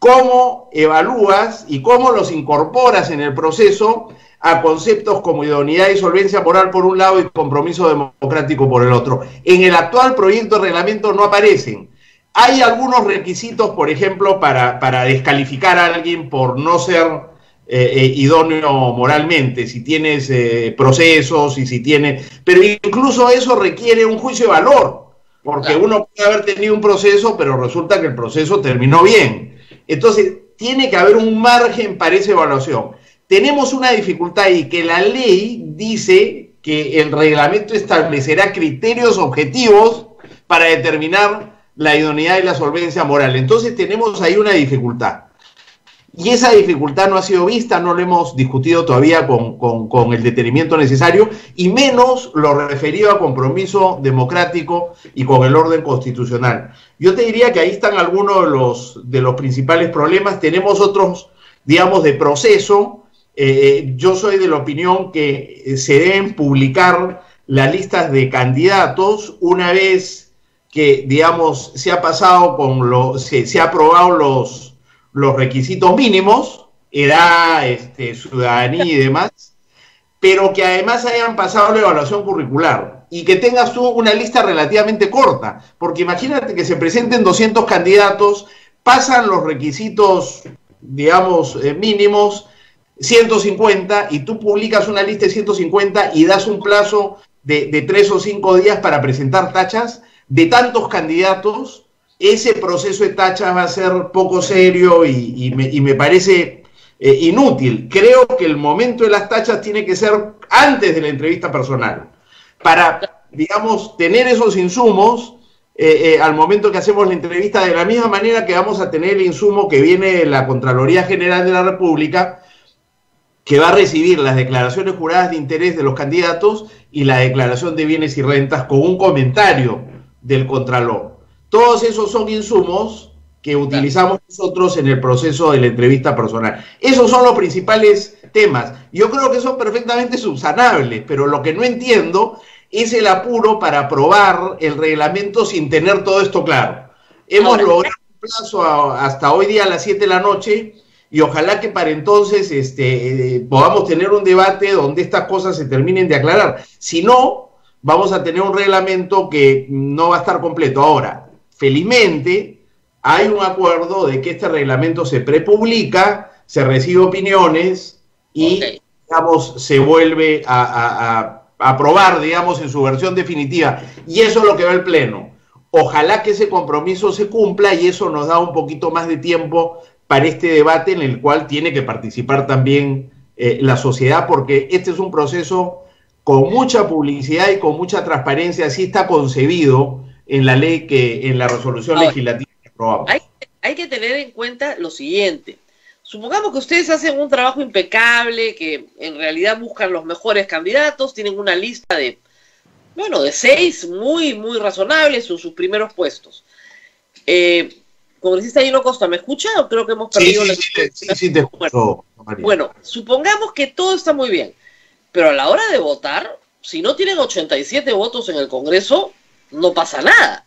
cómo evalúas y cómo los incorporas en el proceso a conceptos como idoneidad y solvencia moral por un lado y compromiso democrático por el otro. En el actual proyecto de reglamento no aparecen. Hay algunos requisitos, por ejemplo, para, para descalificar a alguien por no ser eh, eh, idóneo moralmente, si tienes eh, procesos y si tienes... Pero incluso eso requiere un juicio de valor, porque claro, uno puede haber tenido un proceso, pero resulta que el proceso terminó bien. Entonces, tiene que haber un margen para esa evaluación. Tenemos una dificultad ahí, que la ley dice que el reglamento establecerá criterios objetivos para determinar la idoneidad y la solvencia moral. Entonces tenemos ahí una dificultad. Y esa dificultad no ha sido vista, no lo hemos discutido todavía con, con, con el detenimiento necesario, y menos lo referido a compromiso democrático y con el orden constitucional. Yo te diría que ahí están algunos de los, de los principales problemas. Tenemos otros, digamos, de proceso. Eh, yo soy de la opinión que se deben publicar las listas de candidatos una vez que, digamos, se ha pasado con lo, se, se ha aprobado los, los requisitos mínimos, edad, este, ciudadanía y demás, pero que además hayan pasado la evaluación curricular y que tengas tú una lista relativamente corta, porque imagínate que se presenten doscientos candidatos, pasan los requisitos, digamos, eh, mínimos, ciento cincuenta, y tú publicas una lista de ciento cincuenta y das un plazo de, de tres o cinco días para presentar tachas de tantos candidatos. Ese proceso de tachas va a ser poco serio y, y, me, y me parece eh, inútil. Creo que el momento de las tachas tiene que ser antes de la entrevista personal, para, digamos, tener esos insumos eh, eh, al momento que hacemos la entrevista, de la misma manera que vamos a tener el insumo que viene de la Contraloría General de la República, que va a recibir las declaraciones juradas de interés de los candidatos y la declaración de bienes y rentas con un comentario del Contralor. Todos esos son insumos que utilizamos nosotros en el proceso de la entrevista personal. Esos son los principales temas. Yo creo que son perfectamente subsanables, pero lo que no entiendo es el apuro para aprobar el reglamento sin tener todo esto claro. Hemos logrado un plazo a, hasta hoy día a las siete de la noche, y ojalá que para entonces este, eh, podamos tener un debate donde estas cosas se terminen de aclarar. Si no, vamos a tener un reglamento que no va a estar completo. Ahora, felizmente, hay un acuerdo de que este reglamento se prepublica, se recibe opiniones y, okay, digamos, se vuelve a, a, a aprobar, digamos, en su versión definitiva. Y eso es lo que va el Pleno. Ojalá que ese compromiso se cumpla, y eso nos da un poquito más de tiempo para este debate en el cual tiene que participar también eh, la sociedad, porque este es un proceso con mucha publicidad y con mucha transparencia. Así está concebido en la ley, que en la resolución Ahora, legislativa que aprobamos. Hay, hay que tener en cuenta lo siguiente. Supongamos que ustedes hacen un trabajo impecable, que en realidad buscan los mejores candidatos, tienen una lista de, bueno, de seis muy, muy razonables, sus, sus primeros puestos. Eh, Congresista Gino Costa, ¿me escucha o creo que hemos perdido sí, la sí, sí, sí, sí, te escucho, bueno, bueno, supongamos que todo está muy bien, pero a la hora de votar, si no tienen ochenta y siete votos en el Congreso, no pasa nada.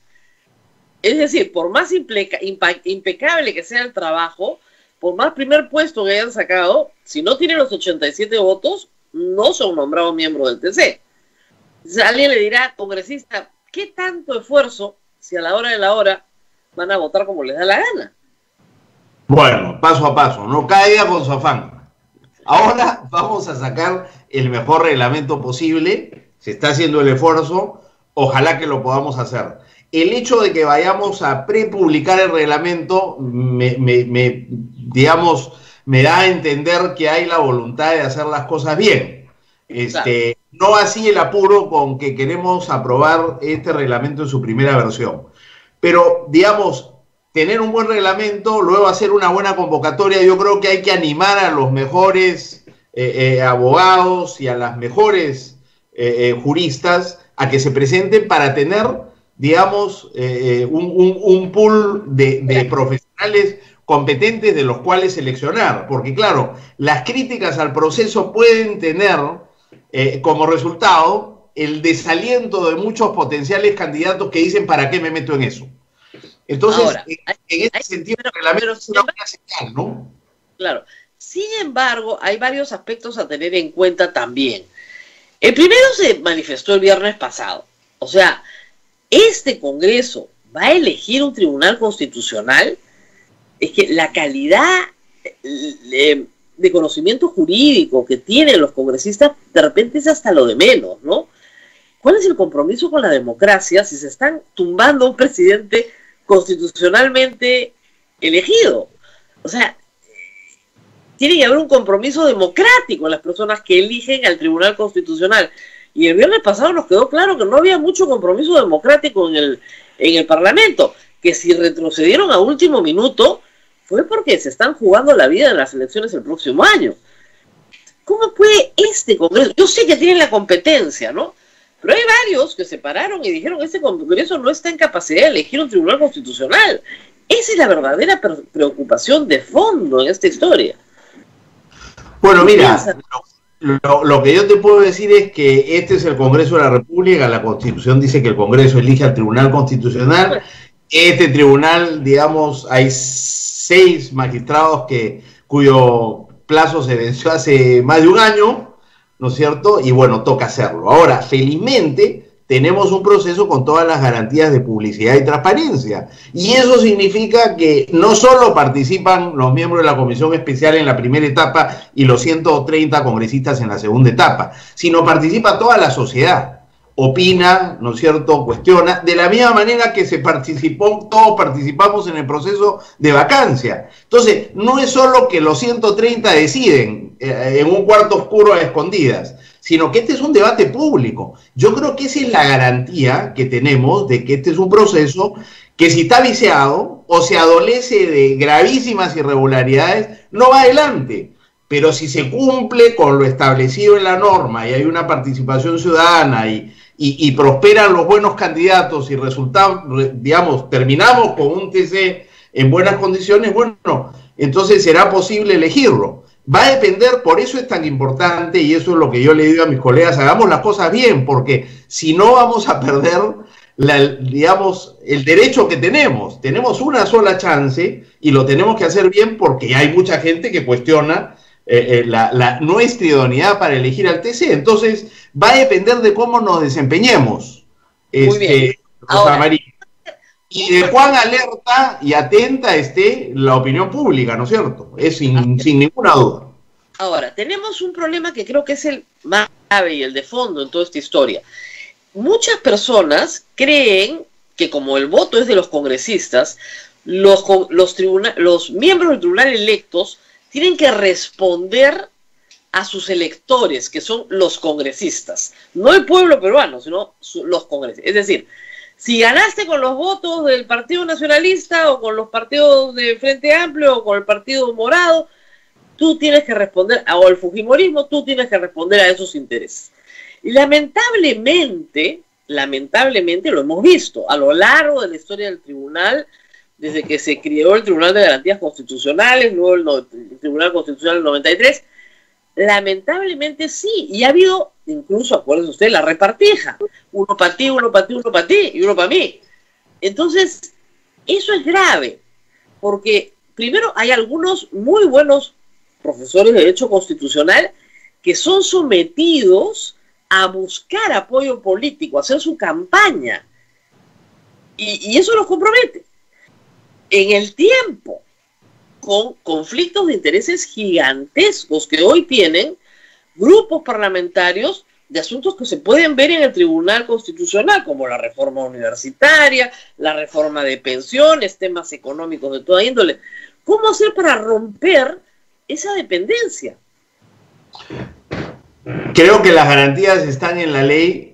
Es decir, por más impeca, impa, impecable que sea el trabajo, por más primer puesto que hayan sacado, si no tienen los ochenta y siete votos, no son nombrados miembros del T C. Entonces, alguien le dirá, congresista, ¿qué tanto esfuerzo si a la hora de la hora van a votar como les da la gana? Bueno, paso a paso, no caiga con su afán. Ahora vamos a sacar el mejor reglamento posible, se está haciendo el esfuerzo, ojalá que lo podamos hacer. El hecho de que vayamos a prepublicar el reglamento, me, me, me, digamos, me da a entender que hay la voluntad de hacer las cosas bien. Este, claro. No así el apuro con que queremos aprobar este reglamento en su primera versión. Pero, digamos, tener un buen reglamento, luego hacer una buena convocatoria, yo creo que hay que animar a los mejores eh, eh, abogados y a las mejores eh, eh, juristas a que se presenten para tener, digamos, eh, un, un, un pool de, de profesionales competentes de los cuales seleccionar. Porque, claro, las críticas al proceso pueden tener eh, como resultado el desaliento de muchos potenciales candidatos que dicen, ¿para qué me meto en eso? Entonces, ahora, en, hay, en ese hay, sentido, pero, el reglamento pero, es una buena señal, ¿no? Claro. Sin embargo, hay varios aspectos a tener en cuenta también. El primero se manifestó el viernes pasado. O sea, este Congreso va a elegir un tribunal constitucional. Es que la calidad de, de conocimiento jurídico que tienen los congresistas de repente es hasta lo de menos, ¿no? ¿Cuál es el compromiso con la democracia si se están tumbando a un presidente constitucionalmente elegido? O sea, tiene que haber un compromiso democrático en las personas que eligen al Tribunal Constitucional. Y el viernes pasado nos quedó claro que no había mucho compromiso democrático en el, en el Parlamento, que si retrocedieron a último minuto fue porque se están jugando la vida en las elecciones el próximo año. ¿Cómo puede este Congreso? Yo sé que tienen la competencia, ¿no? Pero hay varios que se pararon y dijeron que este Congreso no está en capacidad de elegir un tribunal constitucional. Esa es la verdadera preocupación de fondo en esta historia. Bueno, mira, lo, lo, lo que yo te puedo decir es que este es el Congreso de la República, la Constitución dice que el Congreso elige al Tribunal Constitucional. Este tribunal, digamos, hay seis magistrados que, cuyo plazo se venció hace más de un año, ¿no es cierto? Y bueno, toca hacerlo. Ahora, felizmente, tenemos un proceso con todas las garantías de publicidad y transparencia. Y eso significa que no solo participan los miembros de la Comisión Especial en la primera etapa y los ciento treinta congresistas en la segunda etapa, sino participa toda la sociedad. Opina, ¿no es cierto?, cuestiona, de la misma manera que se participó, todos participamos en el proceso de vacancia. Entonces, no es solo que los ciento treinta deciden eh, en un cuarto oscuro a escondidas, sino que este es un debate público. Yo creo que esa es la garantía que tenemos de que este es un proceso que si está viciado o se adolece de gravísimas irregularidades, no va adelante. Pero si se cumple con lo establecido en la norma y hay una participación ciudadana y, y, y prosperan los buenos candidatos y resultamos, digamos, terminamos con un T C en buenas condiciones, bueno, entonces será posible elegirlo. Va a depender, por eso es tan importante, y eso es lo que yo le digo a mis colegas, hagamos las cosas bien, porque si no vamos a perder, la, digamos, el derecho que tenemos. Tenemos una sola chance y lo tenemos que hacer bien porque hay mucha gente que cuestiona eh, eh, la, la nuestra idoneidad para elegir al T C. Entonces, va a depender de cómo nos desempeñemos. Muy este, bien. Rosa Ahora, María. Y de cuán alerta y atenta esté la opinión pública, ¿no es cierto? Es sin, sin ninguna duda. Ahora, tenemos un problema que creo que es el más grave y el de fondo en toda esta historia. Muchas personas creen que como el voto es de los congresistas, los, los, tribuna, los miembros del tribunal electos tienen que responder a sus electores, que son los congresistas. No el pueblo peruano, sino los congresistas. Es decir, si ganaste con los votos del Partido Nacionalista o con los partidos de Frente Amplio o con el Partido Morado, tú tienes que responder, o el fujimorismo, tú tienes que responder a esos intereses. Y lamentablemente, lamentablemente lo hemos visto, a lo largo de la historia del tribunal, desde que se creó el Tribunal de Garantías Constitucionales, luego el, no, el Tribunal Constitucional del noventa y tres, lamentablemente sí, y ha habido, incluso, acuérdese usted, la repartija, uno para ti, uno para ti, uno para ti, y uno para mí. Entonces, eso es grave, porque primero hay algunos muy buenos profesores de Derecho Constitucional que son sometidos a buscar apoyo político, a hacer su campaña, y, y eso los compromete. En el tiempo, con conflictos de intereses gigantescos que hoy tienen grupos parlamentarios de asuntos que se pueden ver en el Tribunal Constitucional, como la reforma universitaria, la reforma de pensiones, temas económicos de toda índole. ¿Cómo hacer para romper esa dependencia? Creo que las garantías están en la ley,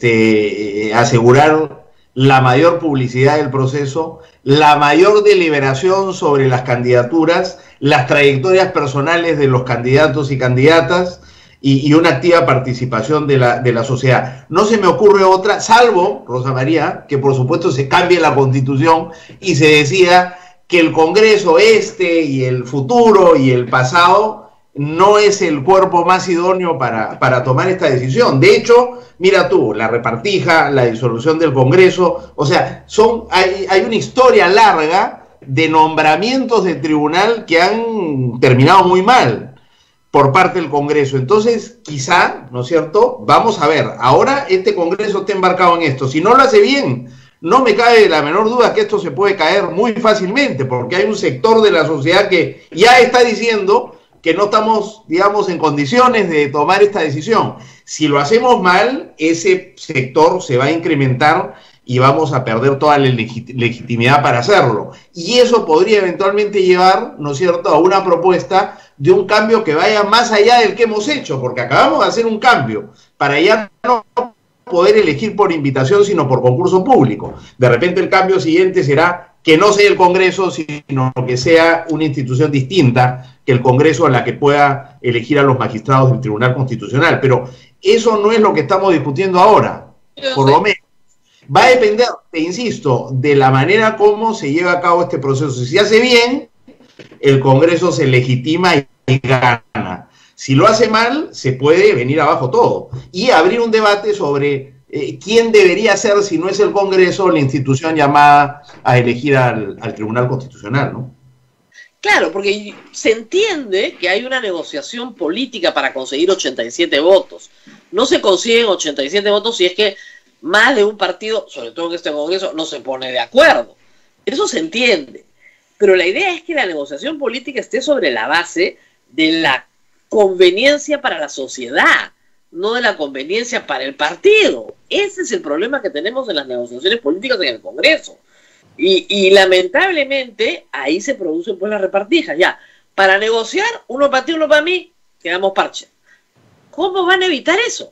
este, asegurar la mayor publicidad del proceso, la mayor deliberación sobre las candidaturas, las trayectorias personales de los candidatos y candidatas y, y una activa participación de la, de la sociedad. No se me ocurre otra, salvo, Rosa María, que por supuesto se cambie la Constitución y se decida que el Congreso este y el futuro y el pasado no es el cuerpo más idóneo para, para tomar esta decisión. De hecho, mira tú, la repartija, la disolución del Congreso, o sea, son, hay, hay una historia larga de nombramientos del tribunal que han terminado muy mal por parte del Congreso. Entonces, quizá, ¿no es cierto? Vamos a ver, ahora este Congreso está embarcado en esto. Si no lo hace bien, no me cabe la menor duda que esto se puede caer muy fácilmente, porque hay un sector de la sociedad que ya está diciendo que no estamos, digamos, en condiciones de tomar esta decisión. Si lo hacemos mal, ese sector se va a incrementar y vamos a perder toda la legit- legitimidad para hacerlo. Y eso podría eventualmente llevar, ¿no es cierto?, a una propuesta de un cambio que vaya más allá del que hemos hecho, porque acabamos de hacer un cambio para ya no poder elegir por invitación, sino por concurso público. De repente el cambio siguiente será que no sea el Congreso, sino que sea una institución distinta que el Congreso, a la que pueda elegir a los magistrados del Tribunal Constitucional. Pero eso no es lo que estamos discutiendo ahora, por lo menos. Va a depender, te insisto, de la manera como se lleva a cabo este proceso. Si se hace bien, el Congreso se legitima y gana. Si lo hace mal, se puede venir abajo todo. Y abrir un debate sobre eh, quién debería ser, si no es el Congreso, la institución llamada a elegir al, al Tribunal Constitucional, ¿no? Claro, porque se entiende que hay una negociación política para conseguir ochenta y siete votos. No se consiguen ochenta y siete votos si es que más de un partido, sobre todo en este Congreso, no se pone de acuerdo. Eso se entiende. Pero la idea es que la negociación política esté sobre la base de la conveniencia para la sociedad, no de la conveniencia para el partido. Ese es el problema que tenemos en las negociaciones políticas en el Congreso. Y, y lamentablemente ahí se producen pues las repartijas. Ya, para negociar, uno para ti, uno para mí, quedamos parche. ¿Cómo van a evitar eso?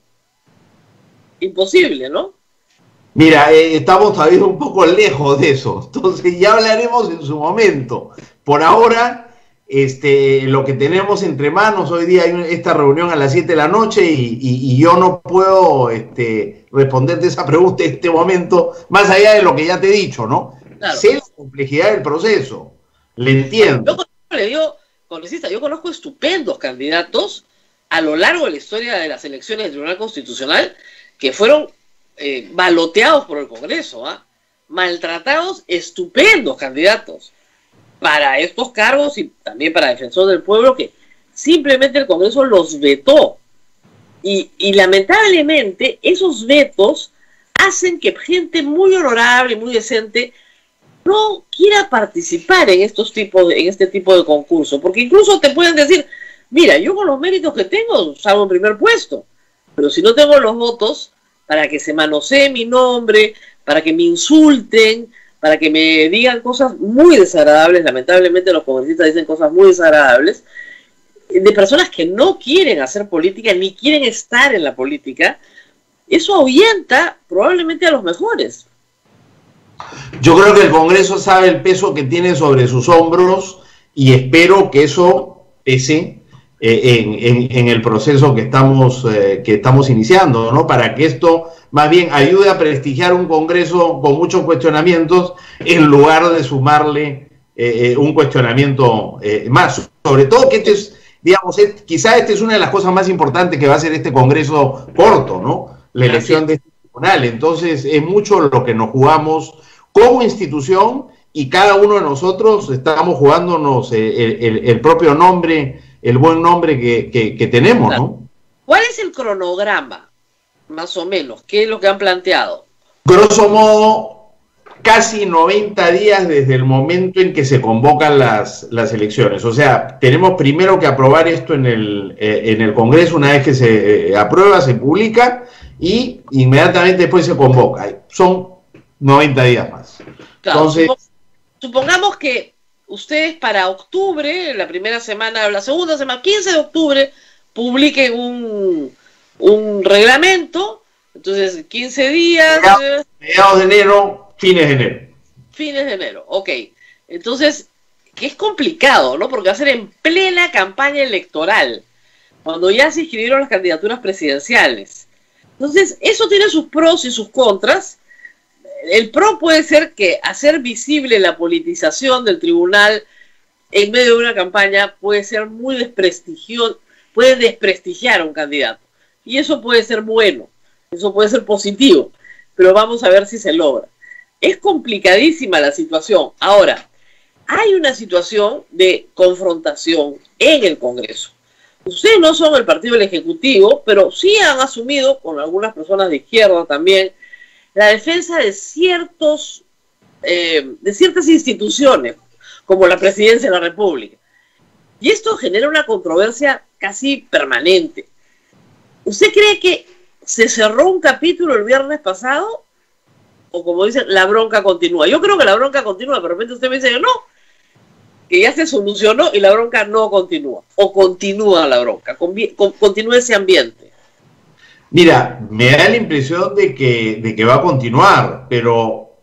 Imposible, ¿no? Mira, eh, estamos todavía un poco lejos de eso, entonces ya hablaremos en su momento. Por ahora, este, lo que tenemos entre manos, hoy día hay esta reunión a las siete de la noche y, y, y yo no puedo este, responderte esa pregunta en este momento, más allá de lo que ya te he dicho, ¿no? Claro. Sé la complejidad del proceso, le entiendo. Yo le digo, congresista, yo conozco estupendos candidatos a lo largo de la historia de las elecciones del Tribunal Constitucional que fueron eh, baloteados por el Congreso, ¿ah? Maltratados, estupendos candidatos para estos cargos y también para defensor del pueblo, que simplemente el Congreso los vetó. Y, y lamentablemente esos vetos hacen que gente muy honorable, muy decente, no quiera participar en estos tipos de, en este tipo de concurso, porque incluso te pueden decir, mira, yo con los méritos que tengo salgo en primer puesto, pero si no tengo los votos para que se manosee mi nombre, para que me insulten, para que me digan cosas muy desagradables, lamentablemente los congresistas dicen cosas muy desagradables, de personas que no quieren hacer política ni quieren estar en la política, eso ahuyenta probablemente a los mejores. Yo creo que el Congreso sabe el peso que tiene sobre sus hombros y espero que eso pese eh, en, en, en el proceso que estamos, eh, que estamos iniciando, ¿no? Para que esto más bien ayude a prestigiar un Congreso con muchos cuestionamientos en lugar de sumarle eh, un cuestionamiento eh, más. Sobre todo que este es, digamos, es, quizá esta es una de las cosas más importantes que va a hacer este Congreso corto, ¿no? La elección de este tribunal. Entonces es mucho lo que nos jugamos como institución y cada uno de nosotros estamos jugándonos el, el, el propio nombre, el buen nombre que, que, que tenemos, ¿no? ¿Cuál es el cronograma, más o menos? ¿Qué es lo que han planteado? Grosso modo, casi noventa días desde el momento en que se convocan las, las elecciones. O sea, tenemos primero que aprobar esto en el, eh, en el Congreso. Una vez que se eh, aprueba, se publica y inmediatamente después se convoca. Son noventa días más. Claro, Entonces, supongamos que ustedes para octubre, la primera semana, la segunda semana, quince de octubre, publiquen un, un reglamento. Entonces, quince días... Mediados, mediados de enero, fines de enero. Fines de enero, ok. Entonces, que es complicado, ¿no? Porque va a ser en plena campaña electoral, cuando ya se inscribieron las candidaturas presidenciales. Entonces, eso tiene sus pros y sus contras. El pro puede ser que hacer visible la politización del tribunal en medio de una campaña puede ser muy desprestigioso, puede desprestigiar a un candidato. Y eso puede ser bueno, eso puede ser positivo, pero vamos a ver si se logra. Es complicadísima la situación. Ahora, hay una situación de confrontación en el Congreso. Ustedes no son el partido del Ejecutivo, pero sí han asumido, con algunas personas de izquierda también, la defensa de ciertos, eh, de ciertas instituciones, como la Presidencia de la República. Y esto genera una controversia casi permanente. ¿Usted cree que se cerró un capítulo el viernes pasado? O como dicen, la bronca continúa. Yo creo que la bronca continúa, pero de repente usted me dice, no, que ya se solucionó y la bronca no continúa. O continúa la bronca, con, con, continúa ese ambiente. Mira, me da la impresión de que, de que va a continuar, pero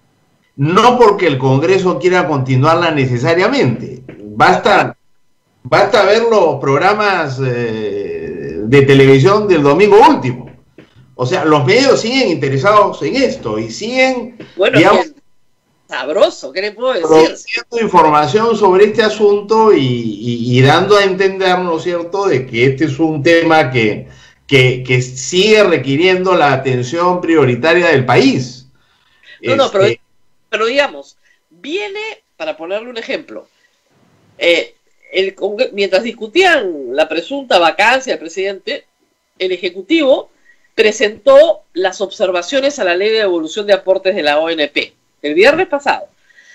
no porque el Congreso quiera continuarla necesariamente. Basta, basta ver los programas eh, de televisión del domingo último. O sea, los medios siguen interesados en esto y siguen, bueno, digamos, sabroso, ¿qué le puedo decir? Produciendo información sobre este asunto y, y, y dando a entender, ¿no es cierto?, de que este es un tema que... Que, que sigue requiriendo la atención prioritaria del país. No, no, este... pero, pero digamos, viene, para ponerle un ejemplo, eh, el, mientras discutían la presunta vacancia del presidente, el Ejecutivo presentó las observaciones a la Ley de Devolución de Aportes de la O N P, el viernes pasado.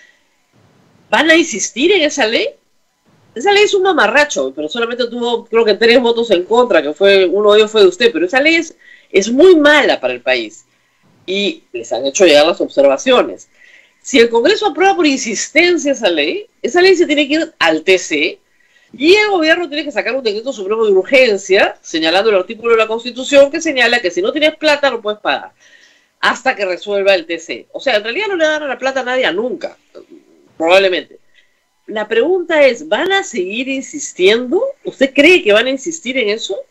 ¿Van a insistir en esa ley? Esa ley es un mamarracho, pero solamente tuvo, creo que tres votos en contra, que fue uno de ellos fue de usted, pero esa ley es, es muy mala para el país. Y les han hecho llegar las observaciones. Si el Congreso aprueba por insistencia esa ley, esa ley se tiene que ir al T C y el gobierno tiene que sacar un decreto supremo de urgencia, señalando el artículo de la Constitución que señala que si no tienes plata no puedes pagar, hasta que resuelva el T C. O sea, en realidad no le dan la plata a nadie nunca, probablemente. La pregunta es, ¿van a seguir insistiendo? ¿Usted cree que van a insistir en eso?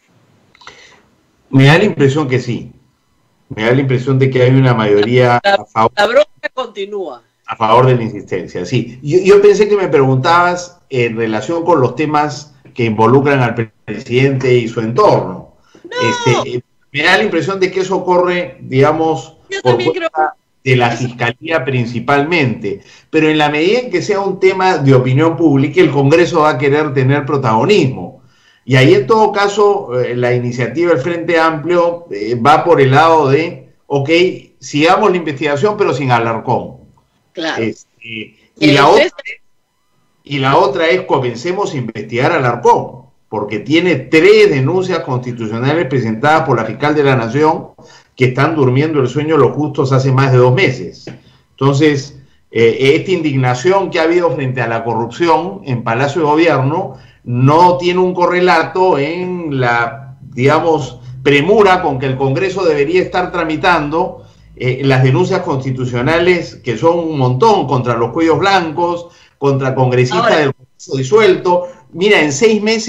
Me da la impresión que sí. Me da la impresión de que hay una mayoría la, a favor. La bronca continúa. A favor de la insistencia, sí. Yo, yo pensé que me preguntabas en relación con los temas que involucran al presidente y su entorno. No. Este, me da la impresión de que eso ocurre, digamos, yo por también cuenta creo... de la Fiscalía principalmente, pero en la medida en que sea un tema de opinión pública, el Congreso va a querer tener protagonismo. Y ahí en todo caso, eh, la iniciativa del Frente Amplio eh, va por el lado de, ok, sigamos la investigación pero sin Alarcón. Claro. Este, y, la otra, y la otra es comencemos a investigar a Alarcón, porque tiene tres denuncias constitucionales presentadas por la fiscal de la Nación que están durmiendo el sueño los justos hace más de dos meses. Entonces, eh, esta indignación que ha habido frente a la corrupción en Palacio de Gobierno no tiene un correlato en la, digamos, premura con que el Congreso debería estar tramitando eh, las denuncias constitucionales, que son un montón, contra los cuellos blancos, contra congresistas Ahora. del Congreso disuelto. Mira, en seis meses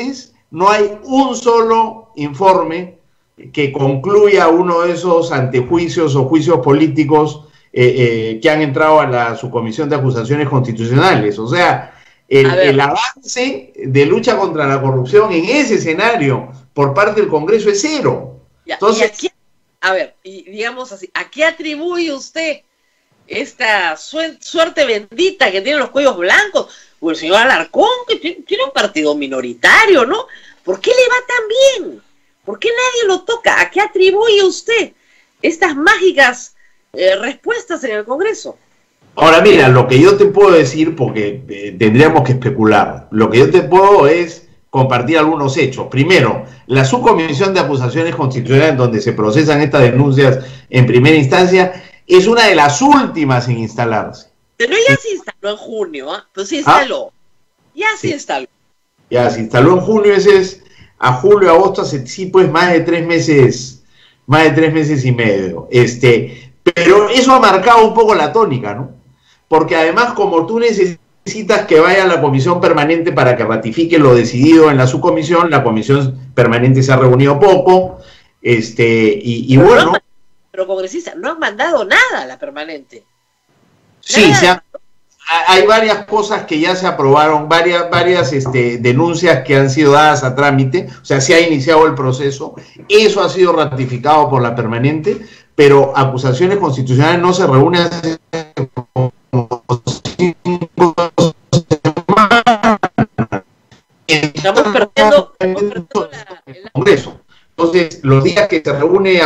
no hay un solo informe que concluya uno de esos antejuicios o juicios políticos eh, eh, que han entrado a la subcomisión de acusaciones constitucionales. O sea, el, el avance de lucha contra la corrupción en ese escenario por parte del Congreso es cero. Ya, Entonces, aquí, a ver, y digamos así, ¿a qué atribuye usted esta suerte bendita que tienen los cuellos blancos? O el señor Alarcón, que tiene un partido minoritario, ¿no? ¿Por qué le va tan bien? ¿Por qué nadie lo toca? ¿A qué atribuye usted estas mágicas eh, respuestas en el Congreso? Ahora mira, lo que yo te puedo decir, porque eh, tendríamos que especular, lo que yo te puedo es compartir algunos hechos. Primero, la subcomisión de acusaciones constitucionales donde se procesan estas denuncias en primera instancia es una de las últimas en instalarse. Pero ya se instaló en junio, ¿eh? Pues se instaló. ¿Ah? Ya se sí. instaló. Ya se instaló en junio, ese es a julio, agosto, hace sí, pues más de tres meses, más de tres meses y medio. Este, pero eso ha marcado un poco la tónica, ¿no? Porque además, como tú necesitas que vaya a la comisión permanente para que ratifique lo decidido en la subcomisión, la comisión permanente se ha reunido poco, este, y, y pero bueno. No, pero congresista, no han mandado nada a la permanente. Sí, se ha, hay varias cosas que ya se aprobaron, varias, varias este, denuncias que han sido dadas a trámite, o sea, se ha iniciado el proceso, eso ha sido ratificado por la permanente, pero acusaciones constitucionales no se reúnen hace como cinco semanas. Estamos perdiendo, estamos perdiendo la, el Congreso. Entonces, los días que se reúne,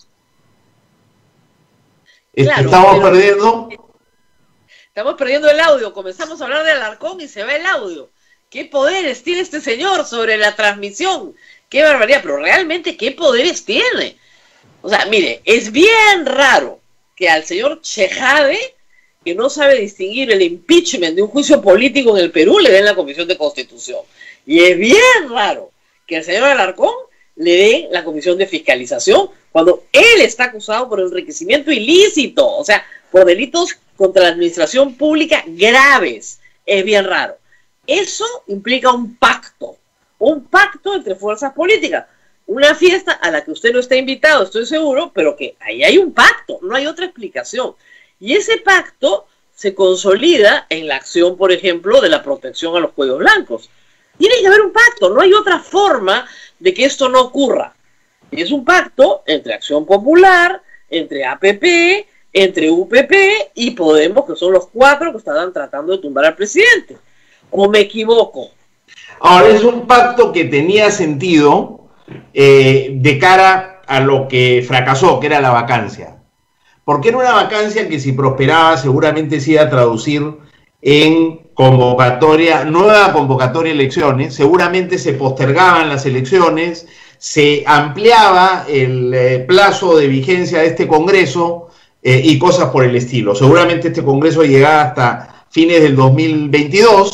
claro, estamos pero... perdiendo... Estamos perdiendo el audio, comenzamos a hablar de Alarcón y se va el audio. ¿Qué poderes tiene este señor sobre la transmisión? ¡Qué barbaridad! Pero realmente, ¿qué poderes tiene? O sea, mire, es bien raro que al señor Chejade, que no sabe distinguir el impeachment de un juicio político en el Perú, le den la Comisión de Constitución. Y es bien raro que al señor Alarcón le den la Comisión de Fiscalización cuando él está acusado por enriquecimiento ilícito, o sea, por delitos contra la administración pública graves. Es bien raro. Eso implica un pacto, un pacto entre fuerzas políticas, una fiesta a la que usted no está invitado, estoy seguro, pero que ahí hay un pacto, no hay otra explicación. Y ese pacto se consolida en la acción, por ejemplo, de la protección a los cuellos blancos. Tiene que haber un pacto, no hay otra forma de que esto no ocurra. Y es un pacto entre Acción Popular, entre A P P, entre U P P y Podemos, que son los cuatro que estaban tratando de tumbar al presidente. ¿O me equivoco? Ahora, es un pacto que tenía sentido eh, de cara a lo que fracasó, que era la vacancia. Porque era una vacancia que, si prosperaba, seguramente se iba a traducir en convocatoria, nueva convocatoria de elecciones. Seguramente se postergaban las elecciones, se ampliaba el eh, plazo de vigencia de este Congreso, Eh, y cosas por el estilo. Seguramente este Congreso llegaba hasta fines del dos mil veintidós,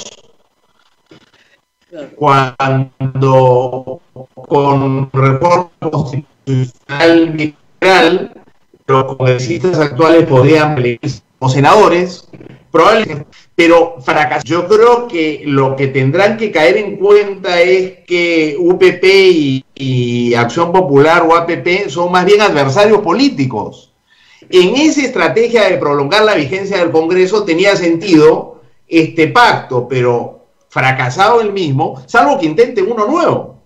cuando con reforma constitucional bicameral los congresistas actuales podrían elegirse como senadores, probablemente, pero fracasó. Yo creo que lo que tendrán que caer en cuenta es que U P P y, y Acción Popular o A P P son más bien adversarios políticos. En esa estrategia de prolongar la vigencia del Congreso tenía sentido este pacto, pero fracasado el mismo, salvo que intenten uno nuevo.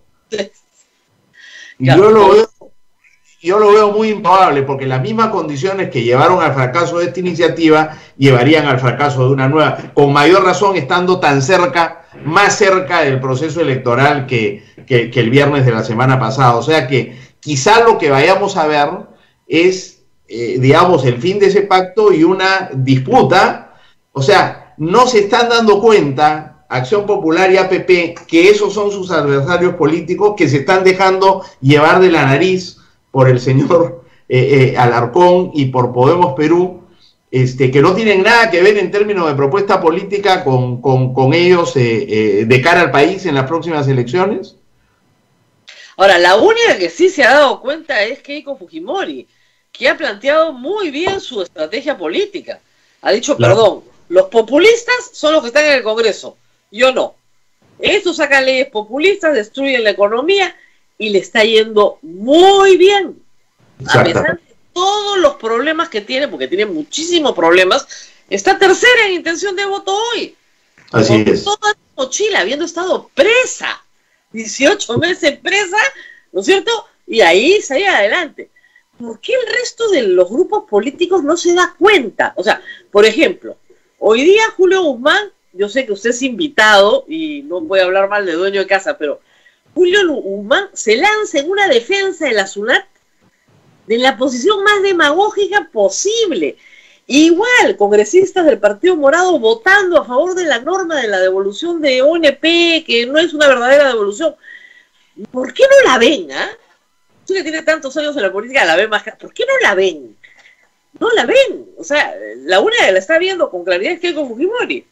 Y yo lo veo, yo lo veo muy improbable, porque las mismas condiciones que llevaron al fracaso de esta iniciativa llevarían al fracaso de una nueva, con mayor razón estando tan cerca, más cerca del proceso electoral que, que, que el viernes de la semana pasada. O sea que quizá lo que vayamos a ver es Eh, digamos, el fin de ese pacto y una disputa. O sea, no se están dando cuenta Acción Popular y A P P que esos son sus adversarios políticos, que se están dejando llevar de la nariz por el señor eh, eh, Alarcón y por Podemos Perú, este, que no tienen nada que ver en términos de propuesta política con, con, con ellos eh, eh, de cara al país en las próximas elecciones. Ahora, la única que sí se ha dado cuenta es Keiko Fujimori, que ha planteado muy bien su estrategia política. Ha dicho, claro, perdón, los populistas son los que están en el Congreso, yo no. Estos sacan leyes populistas, destruyen la economía y le está yendo muy bien. A pesar de todos los problemas que tiene, porque tiene muchísimos problemas, está tercera en intención de voto hoy. Así es. Toda mochila, habiendo estado presa, dieciocho meses presa, ¿no es cierto? Y ahí sale adelante. ¿Por qué el resto de los grupos políticos no se da cuenta? O sea, por ejemplo, hoy día Julio Guzmán, yo sé que usted es invitado y no voy a hablar mal de dueño de casa, pero Julio Guzmán se lanza en una defensa de la SUNAT de la posición más demagógica posible. Igual, congresistas del Partido Morado votando a favor de la norma de la devolución de O N P, que no es una verdadera devolución. ¿Por qué no la ven, ah? Tú que tienes tantos años en la política, la ven más. ¿Por qué no la ven? No la ven. O sea, la única que la está viendo con claridad es Keiko Fujimori.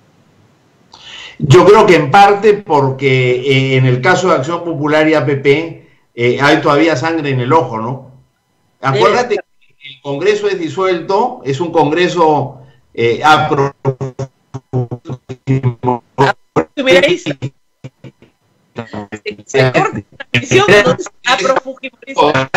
Yo creo que en parte porque eh, en el caso de Acción Popular y A P P eh, hay todavía sangre en el ojo, ¿no? Acuérdate que el Congreso es disuelto, es un Congreso eh, apro... Mira ahí se, se corta la visión, aprofujimorista.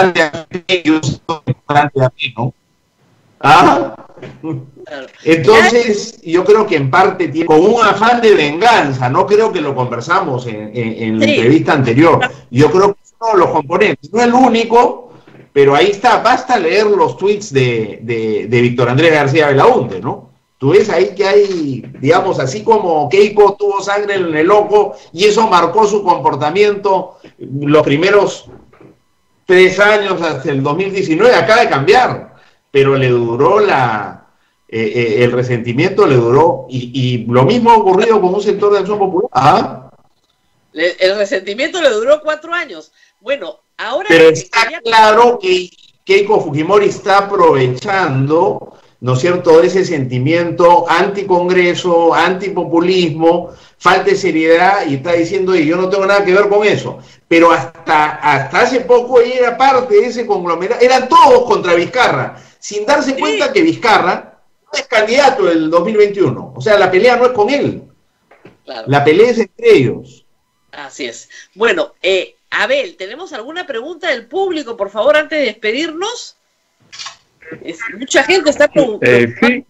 ¿No? ¿Ah? Entonces, yo creo que en parte tiene, con un afán de venganza, no creo que lo conversamos en, en, en la sí. entrevista anterior, yo creo que es uno de los componentes, no el único, pero ahí está, basta leer los tweets de, de, de Víctor Andrés García Belaúnde, ¿no? Tú ves ahí que hay, digamos, así como Keiko tuvo sangre en el ojo y eso marcó su comportamiento los primeros tres años hasta el dos mil diecinueve, acaba de cambiar, pero le duró la, eh, eh, el resentimiento le duró, y, y lo mismo ha ocurrido con un sector de Acción Popular. ¿Ah? Le, el resentimiento le duró cuatro años. Bueno, ahora... Pero está quería... claro que Keiko Fujimori está aprovechando, ¿no es cierto?, ese sentimiento anticongreso, antipopulismo, falta de seriedad, y está diciendo, yo no tengo nada que ver con eso. Pero hasta, hasta hace poco ella era parte de ese conglomerado, eran todos contra Vizcarra, sin darse cuenta sí. que Vizcarra no es candidato del dos mil veintiuno. O sea, la pelea no es con él, claro. La pelea es entre ellos. Así es. Bueno, eh, Abel, ¿tenemos alguna pregunta del público, por favor, antes de despedirnos? Es, mucha gente está preguntando. Eh, sí.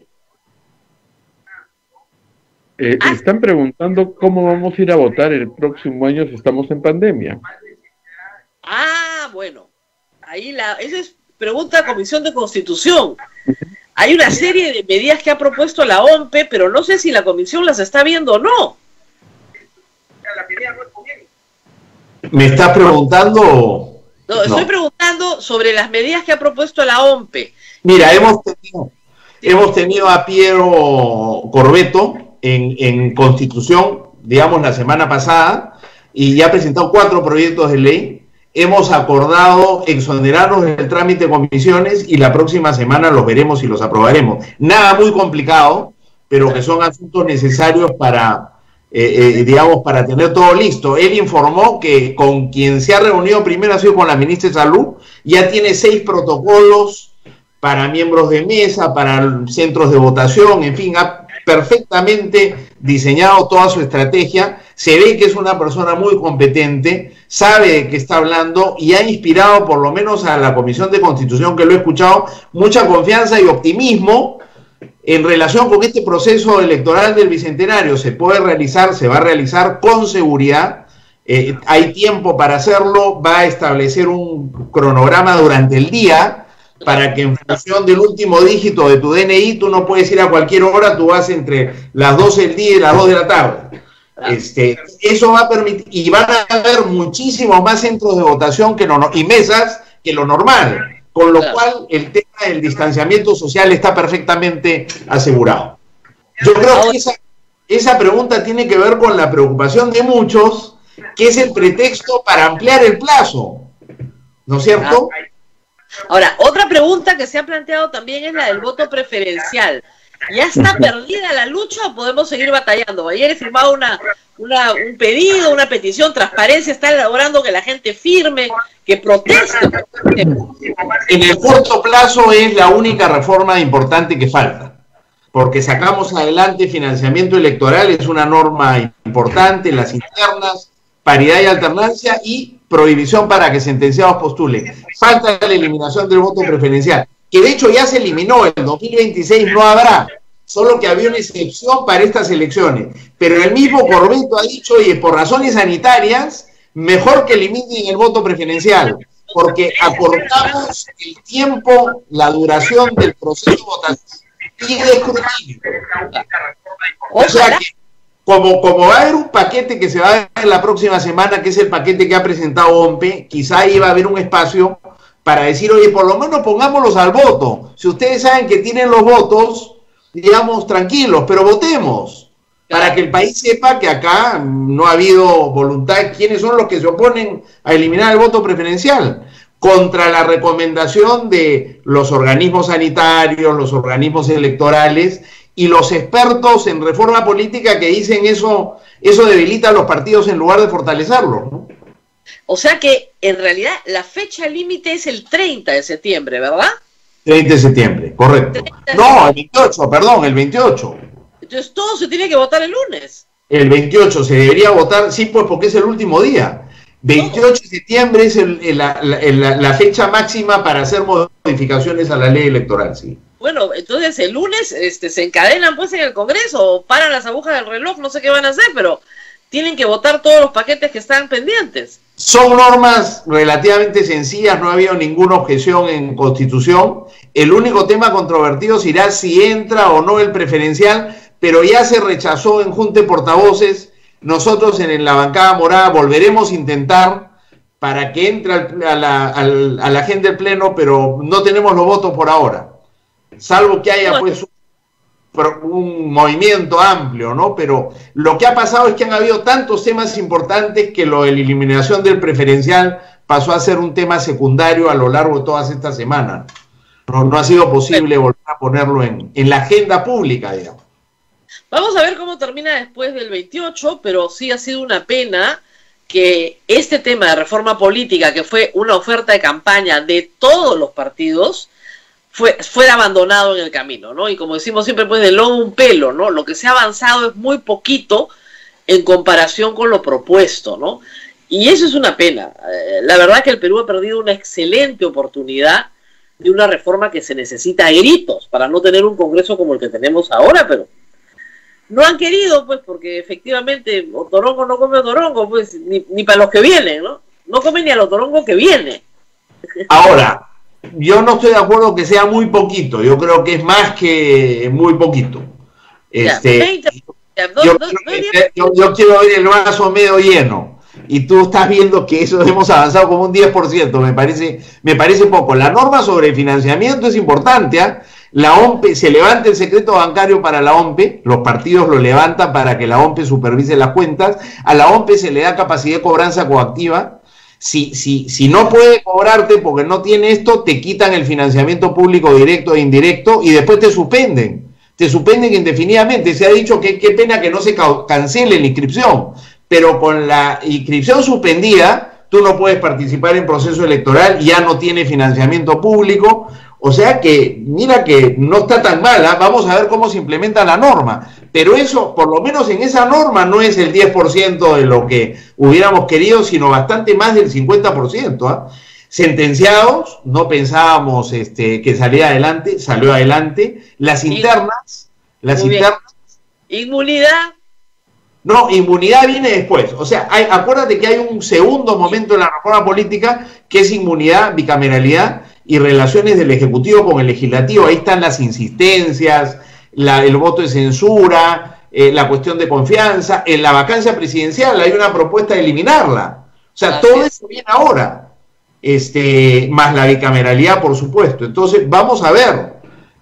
Eh, ah. Están preguntando cómo vamos a ir a votar el próximo año si estamos en pandemia. Ah, bueno. Ahí la, esa es pregunta de Comisión de Constitución. Hay una serie de medidas que ha propuesto la O M P, pero no sé si la Comisión las está viendo o no. ¿Me estás preguntando? No, estoy no. preguntando sobre las medidas que ha propuesto la O M P. Mira, hemos tenido, sí. hemos tenido a Piero Corbeto en, en Constitución, digamos, la semana pasada, y ya ha presentado cuatro proyectos de ley. Hemos acordado exonerarnos del trámite de comisiones y la próxima semana los veremos y los aprobaremos. Nada muy complicado, pero que son asuntos necesarios para, eh, eh, digamos, para tener todo listo. Él informó que con quien se ha reunido primero ha sido con la ministra de Salud, ya tiene seis protocolos para miembros de mesa, para centros de votación, en fin, ha perfectamente diseñado toda su estrategia. Se ve que es una persona muy competente, sabe de qué está hablando y ha inspirado, por lo menos a la Comisión de Constitución que lo he escuchado, mucha confianza y optimismo en relación con este proceso electoral del Bicentenario. Se puede realizar, se va a realizar con seguridad, eh, hay tiempo para hacerlo, va a establecer un cronograma durante el día para que en función del último dígito de tu D N I tú no puedes ir a cualquier hora, tú vas entre las doce del día y las dos de la tarde. Este, eso va a permitir, y van a haber muchísimos más centros de votación que lo, y mesas que lo normal, con lo claro. cual el tema del distanciamiento social está perfectamente asegurado. Yo creo que esa, esa pregunta tiene que ver con la preocupación de muchos, que es el pretexto para ampliar el plazo, ¿no es cierto? Ahora, otra pregunta que se ha planteado también es la del voto preferencial. ¿Ya está perdida la lucha o podemos seguir batallando? Ayer he firmado una, una, un pedido, una petición, transparencia, está elaborando que la gente firme, que proteste. En el corto plazo es la única reforma importante que falta, porque sacamos adelante financiamiento electoral, es una norma importante, las internas, paridad y alternancia y prohibición para que sentenciados postulen. Falta la eliminación del voto preferencial, que de hecho ya se eliminó, el dos mil veintiséis no habrá, solo que había una excepción para estas elecciones. Pero el mismo Corbeto ha dicho, oye, por razones sanitarias, mejor que eliminen el voto preferencial, porque acortamos el tiempo, la duración del proceso votativo y de escrutinio. O sea que, como, como va a haber un paquete que se va a ver la próxima semana, que es el paquete que ha presentado OMPE, quizá ahí va a haber un espacio para decir, oye, por lo menos pongámoslos al voto. Si ustedes saben que tienen los votos, digamos, tranquilos, pero votemos, para que el país sepa que acá no ha habido voluntad. ¿Quiénes son los que se oponen a eliminar el voto preferencial? Contra la recomendación de los organismos sanitarios, los organismos electorales y los expertos en reforma política que dicen eso, eso debilita a los partidos en lugar de fortalecerlos, ¿no? O sea que en realidad la fecha límite es el treinta de septiembre, ¿verdad? treinta de septiembre, correcto. No, el veintiocho, perdón, el veintiocho. Entonces todo se tiene que votar el lunes. El veintiocho se debería votar, sí, pues porque es el último día. veintiocho de septiembre es el, el, la, la, la fecha máxima para hacer modificaciones a la ley electoral, sí. Bueno, entonces el lunes este, se encadenan pues en el Congreso, o paran las agujas del reloj, no sé qué van a hacer, pero tienen que votar todos los paquetes que están pendientes. Son normas relativamente sencillas, no ha habido ninguna objeción en Constitución. El único tema controvertido será si entra o no el preferencial, pero ya se rechazó en Junta de Portavoces. Nosotros en la bancada morada volveremos a intentar para que entre a la, a la agenda del Pleno, pero no tenemos los votos por ahora, salvo que haya pues un, un movimiento amplio, ¿no? Pero lo que ha pasado es que han habido tantos temas importantes que lo de la eliminación del preferencial pasó a ser un tema secundario a lo largo de todas estas semanas. No, no ha sido posible volver a ponerlo en, en la agenda pública, digamos. Vamos a ver cómo termina después del veintiocho, pero sí ha sido una pena que este tema de reforma política, que fue una oferta de campaña de todos los partidos, fue, fuera abandonado en el camino, ¿no? Y como decimos siempre, pues de lobo un pelo, ¿no? Lo que se ha avanzado es muy poquito en comparación con lo propuesto, ¿no? Y eso es una pena. Eh, la verdad que el Perú ha perdido una excelente oportunidad de una reforma que se necesita a gritos para no tener un Congreso como el que tenemos ahora, pero no han querido, pues, porque efectivamente Otorongo no come Otorongo, pues, ni, ni para los que vienen, ¿no? No come ni al Otorongo que viene. Ahora, yo no estoy de acuerdo que sea muy poquito, yo creo que es más que muy poquito. Este, ya, veinte, ya, dos, yo, dos, dos, yo, yo quiero ver el vaso medio lleno, y tú estás viendo que eso hemos avanzado como un diez por ciento, me parece, me parece poco. La norma sobre el financiamiento es importante, ¿eh? La OMPE, se levanta el secreto bancario para la OMPE, los partidos lo levantan para que la OMPE supervise las cuentas, a la OMPE se le da capacidad de cobranza coactiva. Si, si, si no puede cobrarte porque no tiene esto, te quitan el financiamiento público directo e indirecto y después te suspenden, te suspenden indefinidamente. Se ha dicho que qué pena que no se cancele la inscripción, pero con la inscripción suspendida, tú no puedes participar en proceso electoral, ya no tiene financiamiento público. O sea que, mira que no está tan mala, vamos a ver cómo se implementa la norma. Pero eso, por lo menos en esa norma, no es el diez por ciento de lo que hubiéramos querido, sino bastante más del cincuenta por ciento. ¿eh? Sentenciados, no pensábamos este, que saliera adelante, salió adelante. Las internas, las internas... Inmunidad. No, inmunidad viene después. O sea, hay, acuérdate que hay un segundo momento en la reforma política que es inmunidad, bicameralidad y relaciones del Ejecutivo con el Legislativo. Ahí están las insistencias, la, el voto de censura, eh, la cuestión de confianza. En la vacancia presidencial hay una propuesta de eliminarla. O sea, Así todo es. Eso viene ahora. Este, más la bicameralidad, por supuesto. Entonces, vamos a ver.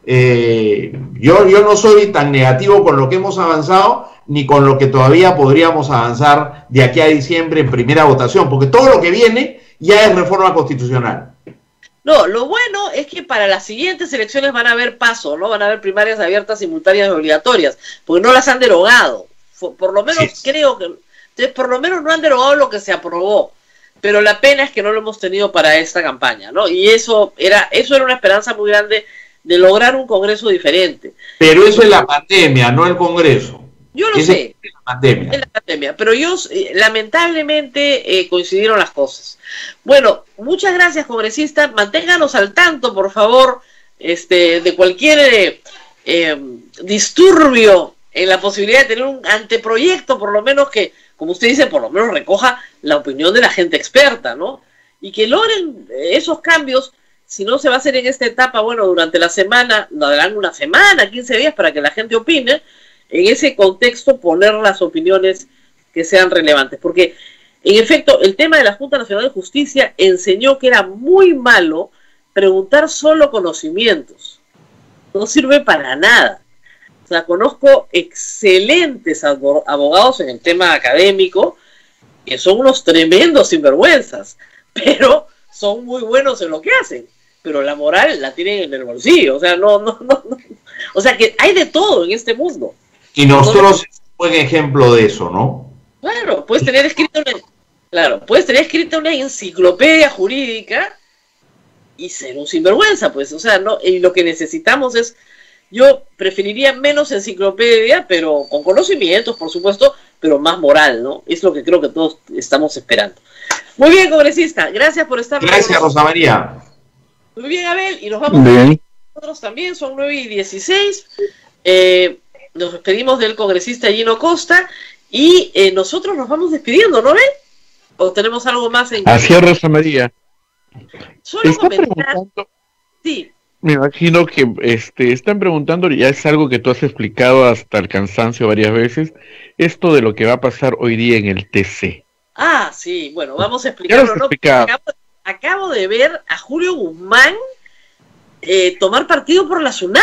Eh, yo, yo no soy tan negativo con lo que hemos avanzado, ni con lo que todavía podríamos avanzar de aquí a diciembre en primera votación, porque todo lo que viene ya es reforma constitucional. No, lo bueno es que para las siguientes elecciones van a haber paso, ¿no? Van a haber primarias abiertas, simultáneas y obligatorias, porque no las han derogado. Por lo menos sí. creo que... Entonces, por lo menos no han derogado lo que se aprobó. Pero la pena es que no lo hemos tenido para esta campaña, ¿no? Y eso era, eso era una esperanza muy grande de lograr un Congreso diferente. Pero eso es la pandemia, no el Congreso. Yo lo Ese sé. Es la pandemia. Es la pandemia, pero yo, eh, lamentablemente, eh, coincidieron las cosas. Bueno, muchas gracias, congresista. Manténganos al tanto, por favor, este, de cualquier eh, eh, disturbio en la posibilidad de tener un anteproyecto, por lo menos que, como usted dice, por lo menos recoja la opinión de la gente experta, ¿no? Y que logren esos cambios. Si no se va a hacer en esta etapa, bueno, durante la semana, nos darán una semana, quince días para que la gente opine. En ese contexto, poner las opiniones que sean relevantes. Porque, en efecto, el tema de la Junta Nacional de Justicia enseñó que era muy malo preguntar solo conocimientos. No sirve para nada. O sea, conozco excelentes abogados en el tema académico que son unos tremendos sinvergüenzas, pero son muy buenos en lo que hacen. Pero la moral la tienen en el bolsillo, o sea, no, no, no, no. O sea, que hay de todo en este mundo. Y nosotros somos un buen ejemplo de eso, ¿no? Claro, puedes tener escrita una, claro, puedes tener escrita una enciclopedia jurídica y ser un sinvergüenza, pues, o sea, no, y lo que necesitamos es, yo preferiría menos enciclopedia, pero con conocimientos, por supuesto, pero más moral, ¿no? Es lo que creo que todos estamos esperando. Muy bien, congresista, gracias por estar. Gracias, Rosa María. Muy bien, Abel, y nos vamos bien. Nosotros también, son nueve y dieciséis. Eh, nos despedimos del congresista Gino Costa y eh, nosotros nos vamos despidiendo, ¿no ven? ¿O tenemos algo más en Así es, Rosa María. Solo Está comentar. preguntando, Sí. me imagino que este, están preguntando, ya es algo que tú has explicado hasta el cansancio varias veces, esto de lo que va a pasar hoy día en el T C. Ah, sí, bueno, vamos a explicarlo, ¿no? Acabo, acabo de ver a Julio Guzmán eh, tomar partido por la SUNAT.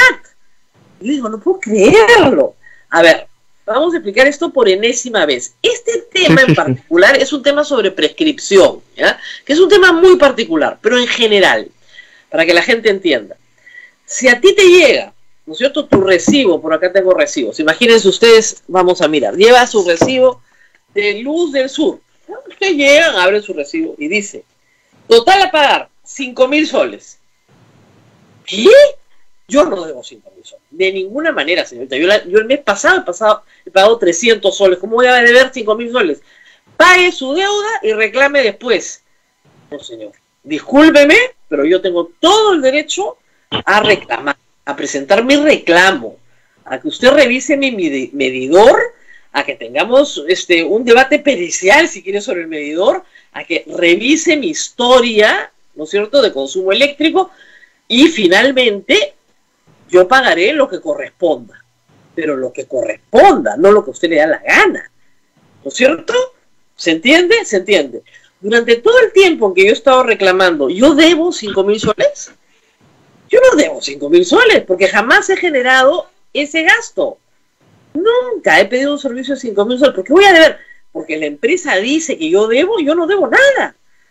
Y digo, no puedo creerlo. A ver, vamos a explicar esto por enésima vez. Este tema en particular es un tema sobre prescripción, ¿ya? Que es un tema muy particular, pero en general, para que la gente entienda. Si a ti te llega, ¿no es cierto?, tu recibo, por acá tengo recibos, imagínense ustedes, vamos a mirar, lleva su recibo de Luz del Sur. ¿No? Ustedes llegan, abren su recibo y dice, total a pagar, cinco mil soles. ¿Qué? Yo no debo cinco mil soles. De ninguna manera, señorita. Yo, la, yo el mes pasado he, pasado he pagado trescientos soles. ¿Cómo voy a deber cinco mil soles? Pague su deuda y reclame después. No, señor. Discúlpeme, pero yo tengo todo el derecho a reclamar, a presentar mi reclamo, a que usted revise mi medidor, a que tengamos este un debate pericial, si quiere, sobre el medidor, a que revise mi historia, ¿no es cierto?, de consumo eléctrico, y finalmente yo pagaré lo que corresponda, pero lo que corresponda, no lo que a usted le da la gana, ¿no es cierto? ¿Se entiende? Se entiende. Durante todo el tiempo en que yo he estado reclamando, ¿yo debo cinco mil soles? Yo no debo cinco mil soles, porque jamás he generado ese gasto. Nunca he pedido un servicio de cinco mil soles. ¿Por qué voy a deber? Porque la empresa dice que yo debo, yo no debo nada.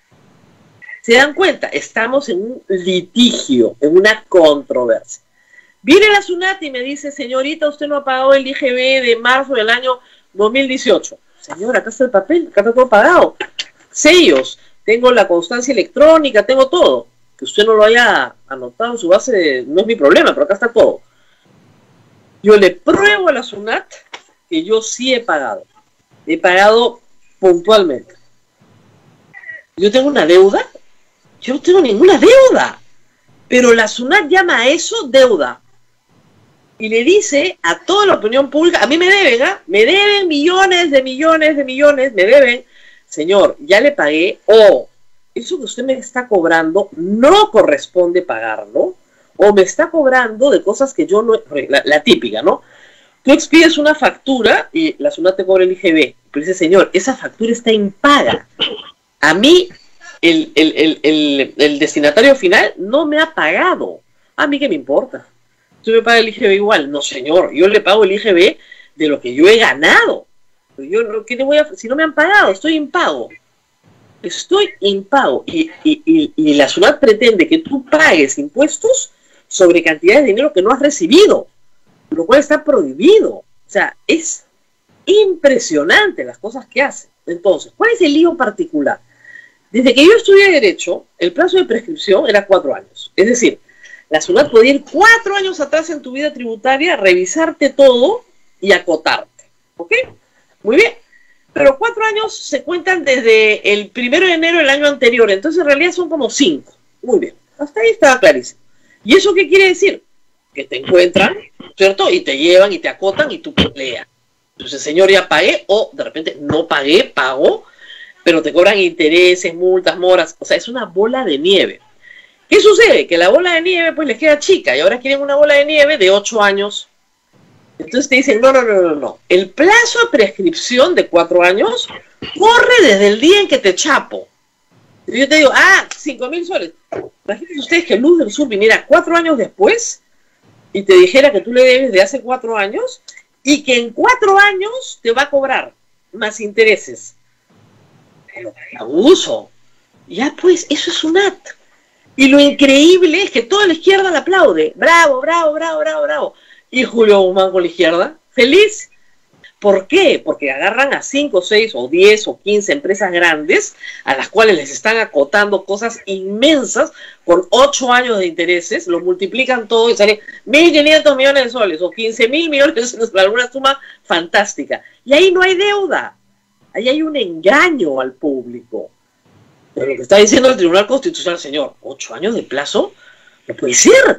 ¿Se dan cuenta? Estamos en un litigio, en una controversia. Viene la SUNAT y me dice, señorita, usted no ha pagado el I G B de marzo del año dos mil dieciocho. Señora, acá está el papel, acá está todo pagado. Sellos, tengo la constancia electrónica, tengo todo. Que usted no lo haya anotado en su base, de, no es mi problema, pero acá está todo. Yo le pruebo a la SUNAT que yo sí he pagado. He pagado puntualmente. ¿Yo tengo una deuda? Yo no tengo ninguna deuda. Pero la SUNAT llama a eso deuda. Y le dice a toda la opinión pública, a mí me deben, ¿ah? Me deben millones de millones de millones, me deben. Señor, ya le pagué, o oh, eso que usted me está cobrando no corresponde pagarlo, o me está cobrando de cosas que yo no... La, la típica, ¿no? Tú expides una factura y la SUNAT te cobra el I G B. Pero dice, señor, esa factura está impaga. A mí, el, el, el, el, el destinatario final no me ha pagado. A mí, ¿qué me importa? ¿Usted me paga el I G B igual? No, señor, yo le pago el I G B de lo que yo he ganado. Yo, ¿qué le voy a, si no me han pagado? Estoy impago. Estoy impago. Y, y, y, y la SUNAT pretende que tú pagues impuestos sobre cantidad de dinero que no has recibido, lo cual está prohibido. O sea, es impresionante las cosas que hace. Entonces, ¿cuál es el lío particular? Desde que yo estudié Derecho, el plazo de prescripción era cuatro años. Es decir, la SUNAT podía ir cuatro años atrás en tu vida tributaria, revisarte todo y acotarte. ¿Ok? Muy bien. años se cuentan desde el primero de enero del año anterior, entonces en realidad son como cinco. Muy bien, hasta ahí estaba clarísimo. ¿Y eso qué quiere decir? Que te encuentran, ¿cierto? Y te llevan y te acotan y tú peleas. Entonces, señor, ya pagué, o de repente no pagué, pago, pero te cobran intereses, multas, moras. O sea, es una bola de nieve. ¿Qué sucede? Que la bola de nieve pues les queda chica y ahora quieren una bola de nieve de ocho años. Entonces te dicen, no, no, no, no, no. El plazo de prescripción de cuatro años corre desde el día en que te chapo. Y yo te digo, ah, cinco mil soles. Imagínense ustedes que Luz del Sur viniera cuatro años después y te dijera que tú le debes de hace cuatro años y que en cuatro años te va a cobrar más intereses. Pero qué abuso. Ya pues, eso es un acto. Y lo increíble es que toda la izquierda la aplaude. Bravo, bravo, bravo, bravo, bravo. Y Julio Guzmán con la izquierda, feliz. ¿Por qué? Porque agarran a cinco, seis o diez o quince empresas grandes a las cuales les están acotando cosas inmensas con ocho años de intereses, lo multiplican todo y sale mil quinientos millones de soles o quince mil millones de soles, alguna suma fantástica. Y ahí no hay deuda. Ahí hay un engaño al público. Pero lo que está diciendo el Tribunal Constitucional, señor, ¿ocho años de plazo? No puede ser.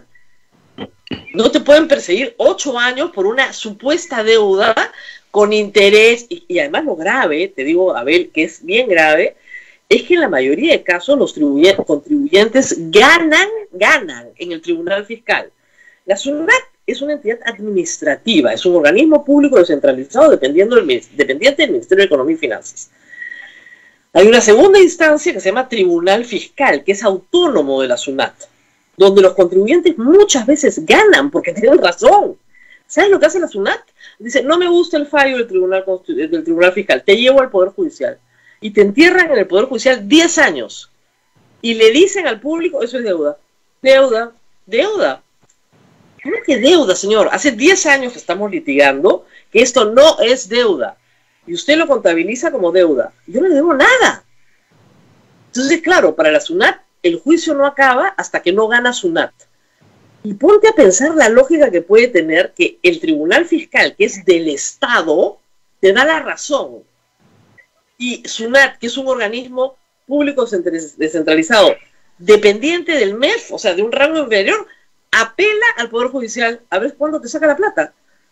No te pueden perseguir ocho años por una supuesta deuda con interés. Y, y además lo grave, te digo, Abel, que es bien grave, es que en la mayoría de casos los contribuyentes ganan, ganan en el Tribunal Fiscal. La SUNAT es una entidad administrativa, es un organismo público descentralizado dependiendo del, dependiente del Ministerio de Economía y Finanzas. Hay una segunda instancia que se llama Tribunal Fiscal, que es autónomo de la SUNAT, donde los contribuyentes muchas veces ganan porque tienen razón. ¿Sabes lo que hace la SUNAT? Dice, no me gusta el fallo del Tribunal, del Tribunal Fiscal, te llevo al Poder Judicial. Y te entierran en el Poder Judicial diez años. Y le dicen al público, eso es deuda. Deuda, deuda. ¿Cómo que deuda, señor? Hace diez años que estamos litigando que esto no es deuda. Y usted lo contabiliza como deuda. Yo no le debo nada. Entonces, claro, para la SUNAT, el juicio no acaba hasta que no gana SUNAT. Y ponte a pensar la lógica que puede tener que el Tribunal Fiscal, que es del Estado, te da la razón. Y SUNAT, que es un organismo público descentralizado, dependiente del M E F, o sea, de un rango inferior, apela al Poder Judicial a ver cuándo te saca la plata.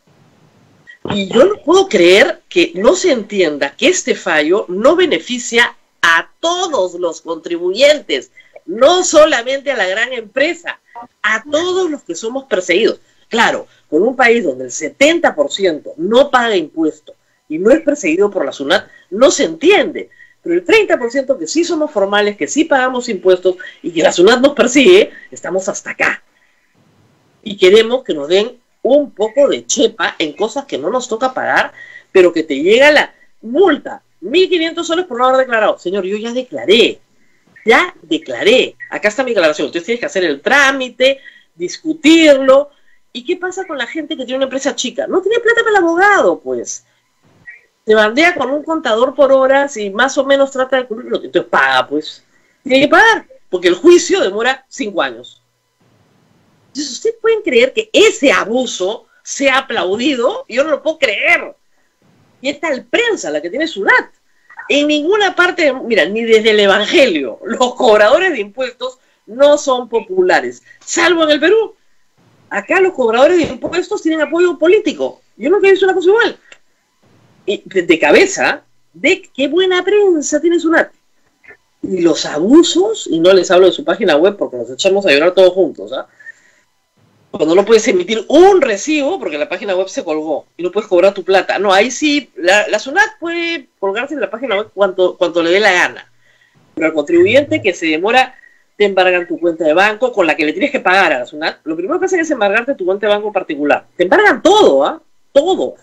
Y yo no puedo creer que no se entienda que este fallo no beneficia a todos los contribuyentes, no solamente a la gran empresa, a todos los que somos perseguidos. Claro, con un país donde el setenta por ciento no paga impuestos y no es perseguido por la SUNAT, no se entiende. Pero el treinta por ciento que sí somos formales, que sí pagamos impuestos y que la SUNAT nos persigue, estamos hasta acá. Y queremos que nos den un poco de chepa en cosas que no nos toca pagar, pero que te llega la multa, mil quinientos soles por no haber declarado. Señor, yo ya declaré, ya declaré, acá está mi declaración, entonces tienes que hacer el trámite, discutirlo. ¿Y qué pasa con la gente que tiene una empresa chica? No tiene plata para el abogado, pues. Se bandea con un contador por horas y más o menos trata de cubrirlo, entonces paga, pues. Tiene que pagar, porque el juicio demora cinco años. Entonces, ¿ustedes pueden creer que ese abuso sea aplaudido? Yo no lo puedo creer. Y es tal prensa la que tiene SUNAT. En ninguna parte, mira, ni desde el Evangelio, los cobradores de impuestos no son populares, salvo en el Perú. Acá los cobradores de impuestos tienen apoyo político. Yo nunca he visto una cosa igual. Y de, de cabeza, de qué buena prensa tiene SUNAT. Y los abusos, y no les hablo de su página web porque nos echamos a llorar todos juntos, ¿ah? ¿eh? Cuando no puedes emitir un recibo porque la página web se colgó y no puedes cobrar tu plata. No, ahí sí, la, la SUNAT puede colgarse en la página web cuanto, cuanto le dé la gana. Pero al contribuyente que se demora, te embargan tu cuenta de banco con la que le tienes que pagar a la SUNAT. Lo primero que hacen es embargarte tu cuenta de banco particular. Te embargan todo, ¿ah? ¿eh? Todo.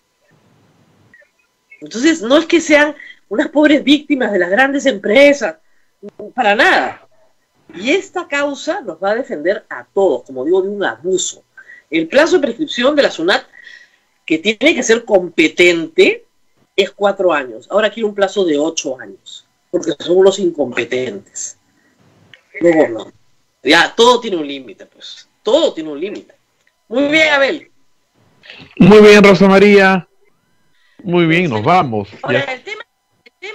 Entonces, no es que sean unas pobres víctimas de las grandes empresas. Para nada. Y esta causa nos va a defender a todos, como digo, de un abuso. El plazo de prescripción de la SUNAT, que tiene que ser competente, es cuatro años. Ahora quiere un plazo de ocho años, porque son unos incompetentes. No, no. Ya, todo tiene un límite, pues. Todo tiene un límite. Muy bien, Abel. Muy bien, Rosa María. Muy bien, nos vamos. Ahora, ya. el tema, el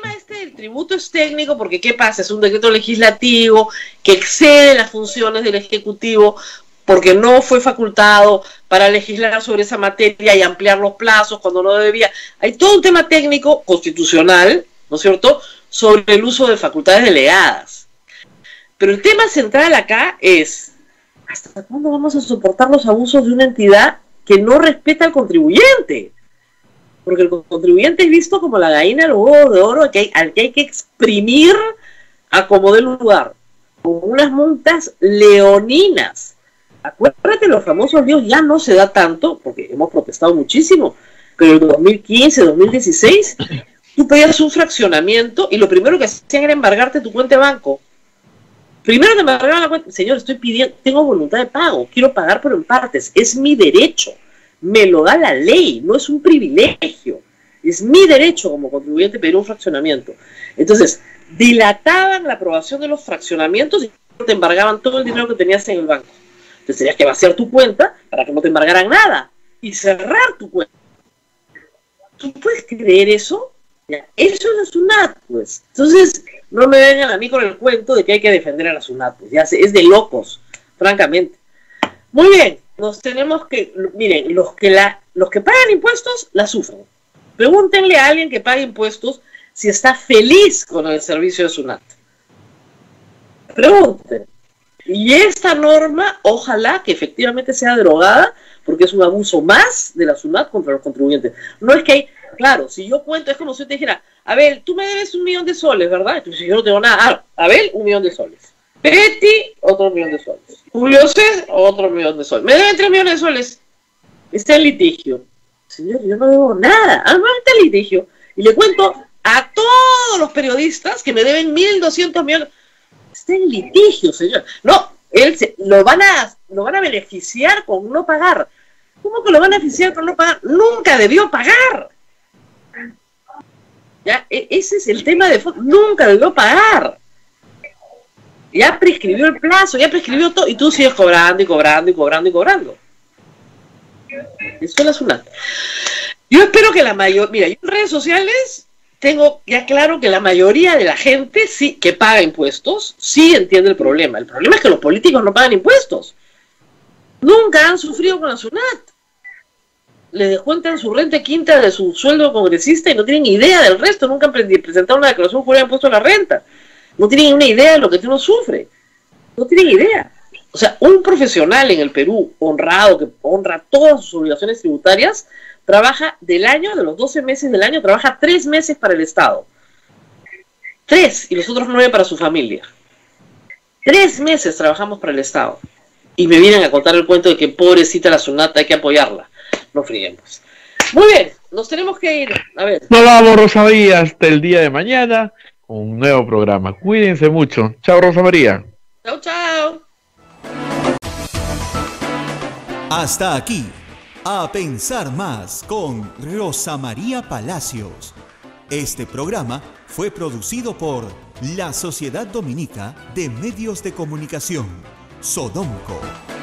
tributo es técnico porque ¿qué pasa? Es un decreto legislativo que excede las funciones del Ejecutivo porque no fue facultado para legislar sobre esa materia y ampliar los plazos cuando no debía. Hay todo un tema técnico constitucional, ¿no es cierto?, sobre el uso de facultades delegadas. Pero el tema central acá es, ¿hasta cuándo vamos a soportar los abusos de una entidad que no respeta al contribuyente? Porque el contribuyente es visto como la gallina del huevo de oro al que hay, al que hay que exprimir a como dé lugar, con unas multas leoninas. Acuérdate, los famosos líos ya no se da tanto, porque hemos protestado muchísimo, pero en dos mil quince, dos mil dieciséis, tú pedías un fraccionamiento y lo primero que hacían era embargarte tu cuenta de banco. Primero te embargaban la cuenta, señor, estoy pidiendo, tengo voluntad de pago, quiero pagar pero en partes, es mi derecho, me lo da la ley, no es un privilegio, es mi derecho como contribuyente pedir un fraccionamiento. Entonces, dilataban la aprobación de los fraccionamientos y te embargaban todo el dinero que tenías en el banco. Entonces tenías que vaciar tu cuenta para que no te embargaran nada y cerrar tu cuenta. ¿Tú puedes creer eso? Ya, eso es la SUNAT, pues. Entonces, no me vengan a mí con el cuento de que hay que defender a la SUNAT, pues. Ya es de locos, francamente. Muy bien, nos tenemos que, miren, los que, la, los que pagan impuestos la sufren. Pregúntenle a alguien que paga impuestos si está feliz con el servicio de SUNAT. Pregunten. Y esta norma, ojalá que efectivamente sea derogada, porque es un abuso más de la SUNAT contra los contribuyentes. No es que hay, claro, si yo cuento, es como si yo te dijera, Abel, tú me debes un millón de soles, ¿verdad? Entonces yo no tengo nada. Ah, Abel, un millón de soles. Betty, otro millón de soles. Julio César, otro millón de soles. Me deben tres millones de soles. Está en litigio. Señor, yo no debo nada. Ah, no está en litigio. Y le cuento a todos los periodistas que me deben mil doscientos millones. Está en litigio, señor. No, él se, lo, van a, lo van a beneficiar con no pagar. ¿Cómo que lo van a beneficiar con no pagar? Nunca debió pagar. Ya, e, ese es el tema de fondo. Nunca debió pagar. Ya prescribió el plazo, ya prescribió todo, y tú sigues cobrando y cobrando y cobrando y cobrando. Eso es la SUNAT. Yo espero que la mayoría, mira, yo en redes sociales tengo ya claro que la mayoría de la gente sí que paga impuestos, sí entiende el problema. El problema es que los políticos no pagan impuestos. Nunca han sufrido con la SUNAT. Les descuentan su renta quinta de su sueldo congresista y no tienen idea del resto, nunca han presentado una declaración jurada de impuesto a la renta. No tienen una idea de lo que uno sufre. No tienen idea. O sea, un profesional en el Perú, honrado, que honra todas sus obligaciones tributarias, trabaja del año, de los doce meses del año, trabaja tres meses para el Estado. Tres, y los otros nueve para su familia. Tres meses trabajamos para el Estado. Y me vienen a contar el cuento de que pobrecita la SUNAT, hay que apoyarla. No friguemos. Muy bien, nos tenemos que ir. A ver. Nos vamos, Rosa María, hasta el día de mañana. Un nuevo programa. Cuídense mucho. Chao, Rosa María. Chao, chao. Hasta aquí, A Pensar Más con Rosa María Palacios. Este programa fue producido por la Sociedad Dominica de Medios de Comunicación, Sodomco.